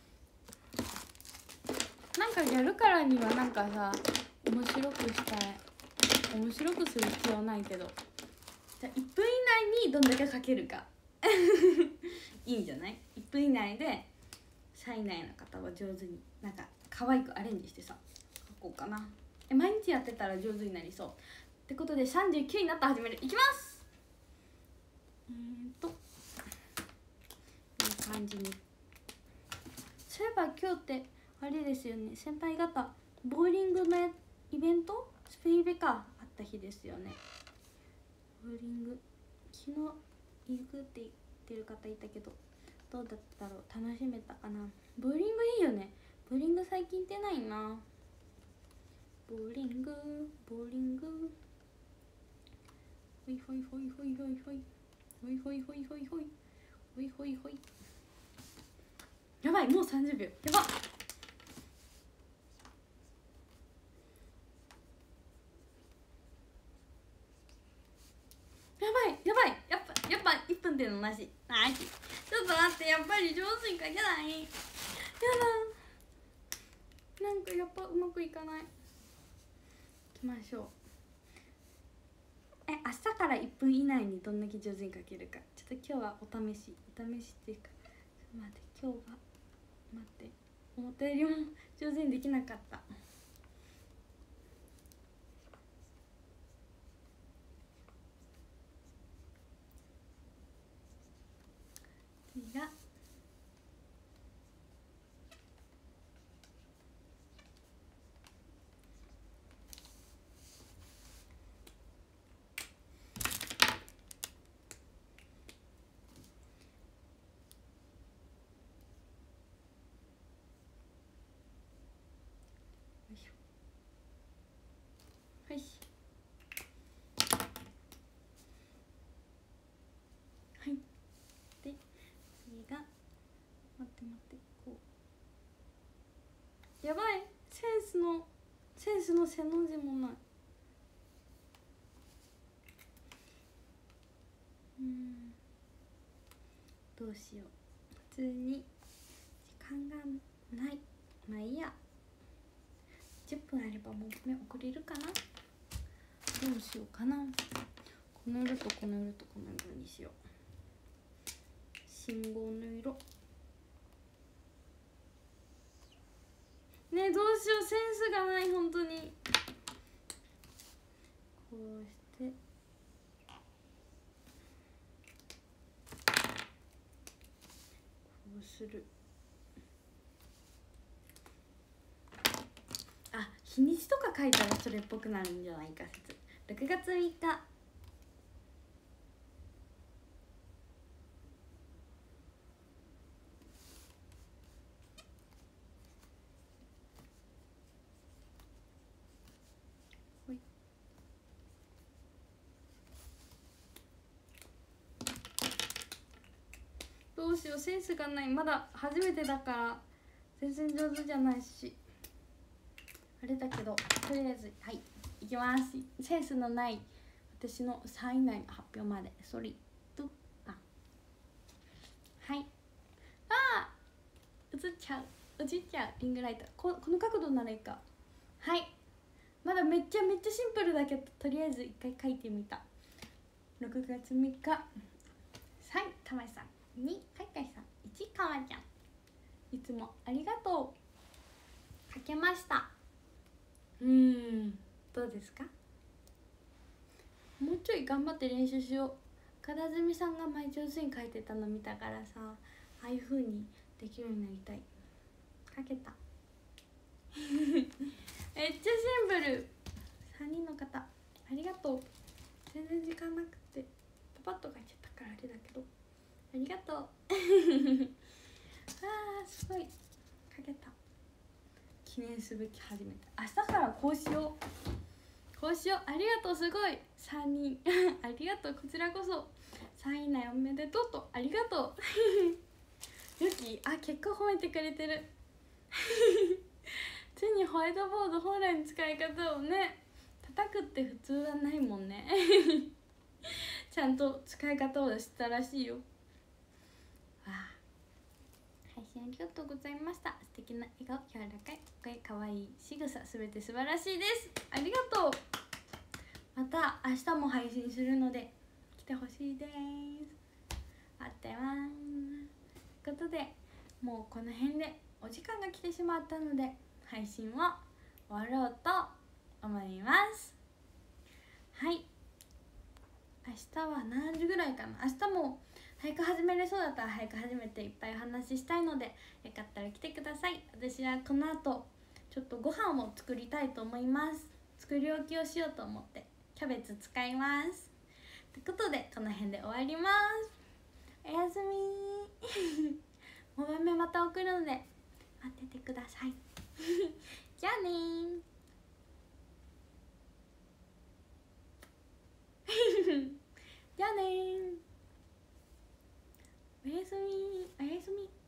なんかやるからにはなんかさ、面白くしたい。面白くする必要ないけど、じゃあいっぷん以内にどんだけ書けるかいいんじゃない。いっぷん以内でさんい以内の方は上手になんか可愛くアレンジしてさ書こうかな。え毎日やってたら上手になりそうってことで、さんじゅうきゅうになったら始める。いきます。えーっといい感じに。そういえば今日ってあれですよね、先輩方ボーリングのイベントスペイベかあった日ですよね。ボーリング昨日行くって言ってる方いたけど、どうだったろう、楽しめたかな。ボーリングいいよね。ボーリング最近行ってないな。ボーリングボーリングほいほいほいほいほいほいほいほいほいほいほいほいほいほい。やばい、もうさんじゅうびょう。やばっ。やばいやばい、やっぱやっぱいっぷんっていうのなし。なし。ちょっと待って、やっぱり上手に書けない。やだ、なんかやっぱうまくいかない。いきましょう。え明日からいっぷん以内にどんだけ上手に書けるか、ちょっと今日はお試しお試しっていうか、待って、今日は待って、思ったよりも上手にできなかった。次がやばい、センスのセンスの背の字もない。うん、どうしよう、普通に時間がない。まあいいや、じゅっぷんあればもう目送れるかな。どうしようかな。この色とこの色とこの色にしよう。信号の色ね。どうしよう、センスがない本当に。こうしてこうする。あ、日にちとか書いたらそれっぽくなるんじゃないか説。ろくがつみっか。どうしよう、センスがない。まだ初めてだから全然上手じゃないしあれだけど、とりあえずはいいきます。センスのない私のさんい以内の発表まで。それとあはいあー映っちゃう映っちゃう。リングライト、ここの角度ならいいか。はい、まだめっちゃめっちゃシンプルだけど、とりあえず一回書いてみた。ろくがつみっか、さんたまさん、にかいかいさん、いちかわちゃん、いつもありがとう。書けました。うーん、どうですか。もうちょい頑張って練習しよう。岡田澄さんが前上手に書いてたの見たからさ、ああいう風にできるようになりたい。書けためっちゃシンプル。さんにんの方ありがとう。全然時間なくてパパッと書いちゃったからあれだけど、ありがとうあーすごい書けた。記念すべき初めて。明日からこうしようこうしよう。ありがとう、すごいさんにんありがとう。こちらこそさんい以内おめでとうとありがとうゆき、あ、結構褒めてくれてるついにホワイトボード本来の使い方をね、叩くって普通はないもんねちゃんと使い方を知ったらしいよ。わあ、配信ありがとうございました。素敵な笑顔、柔らかい声、かわいい仕草、すべて素晴らしいです。ありがとう。また明日も配信するので来てほしいです。待ってます。ということで、もうこの辺でお時間が来てしまったので配信を終わろうと思います。はい、明日は何時ぐらいかな。明日も早く始めれそうだったら早く始めていっぱいお話ししたいので、よかったら来てください。私はこの後ちょっとご飯を作りたいと思います。作り置きをしようと思ってキャベツ使います。ということでこの辺で終わります。おやすみもばめまた送るので待っててくださいじゃあねーじゃあねー。おやすみ、おやすみ。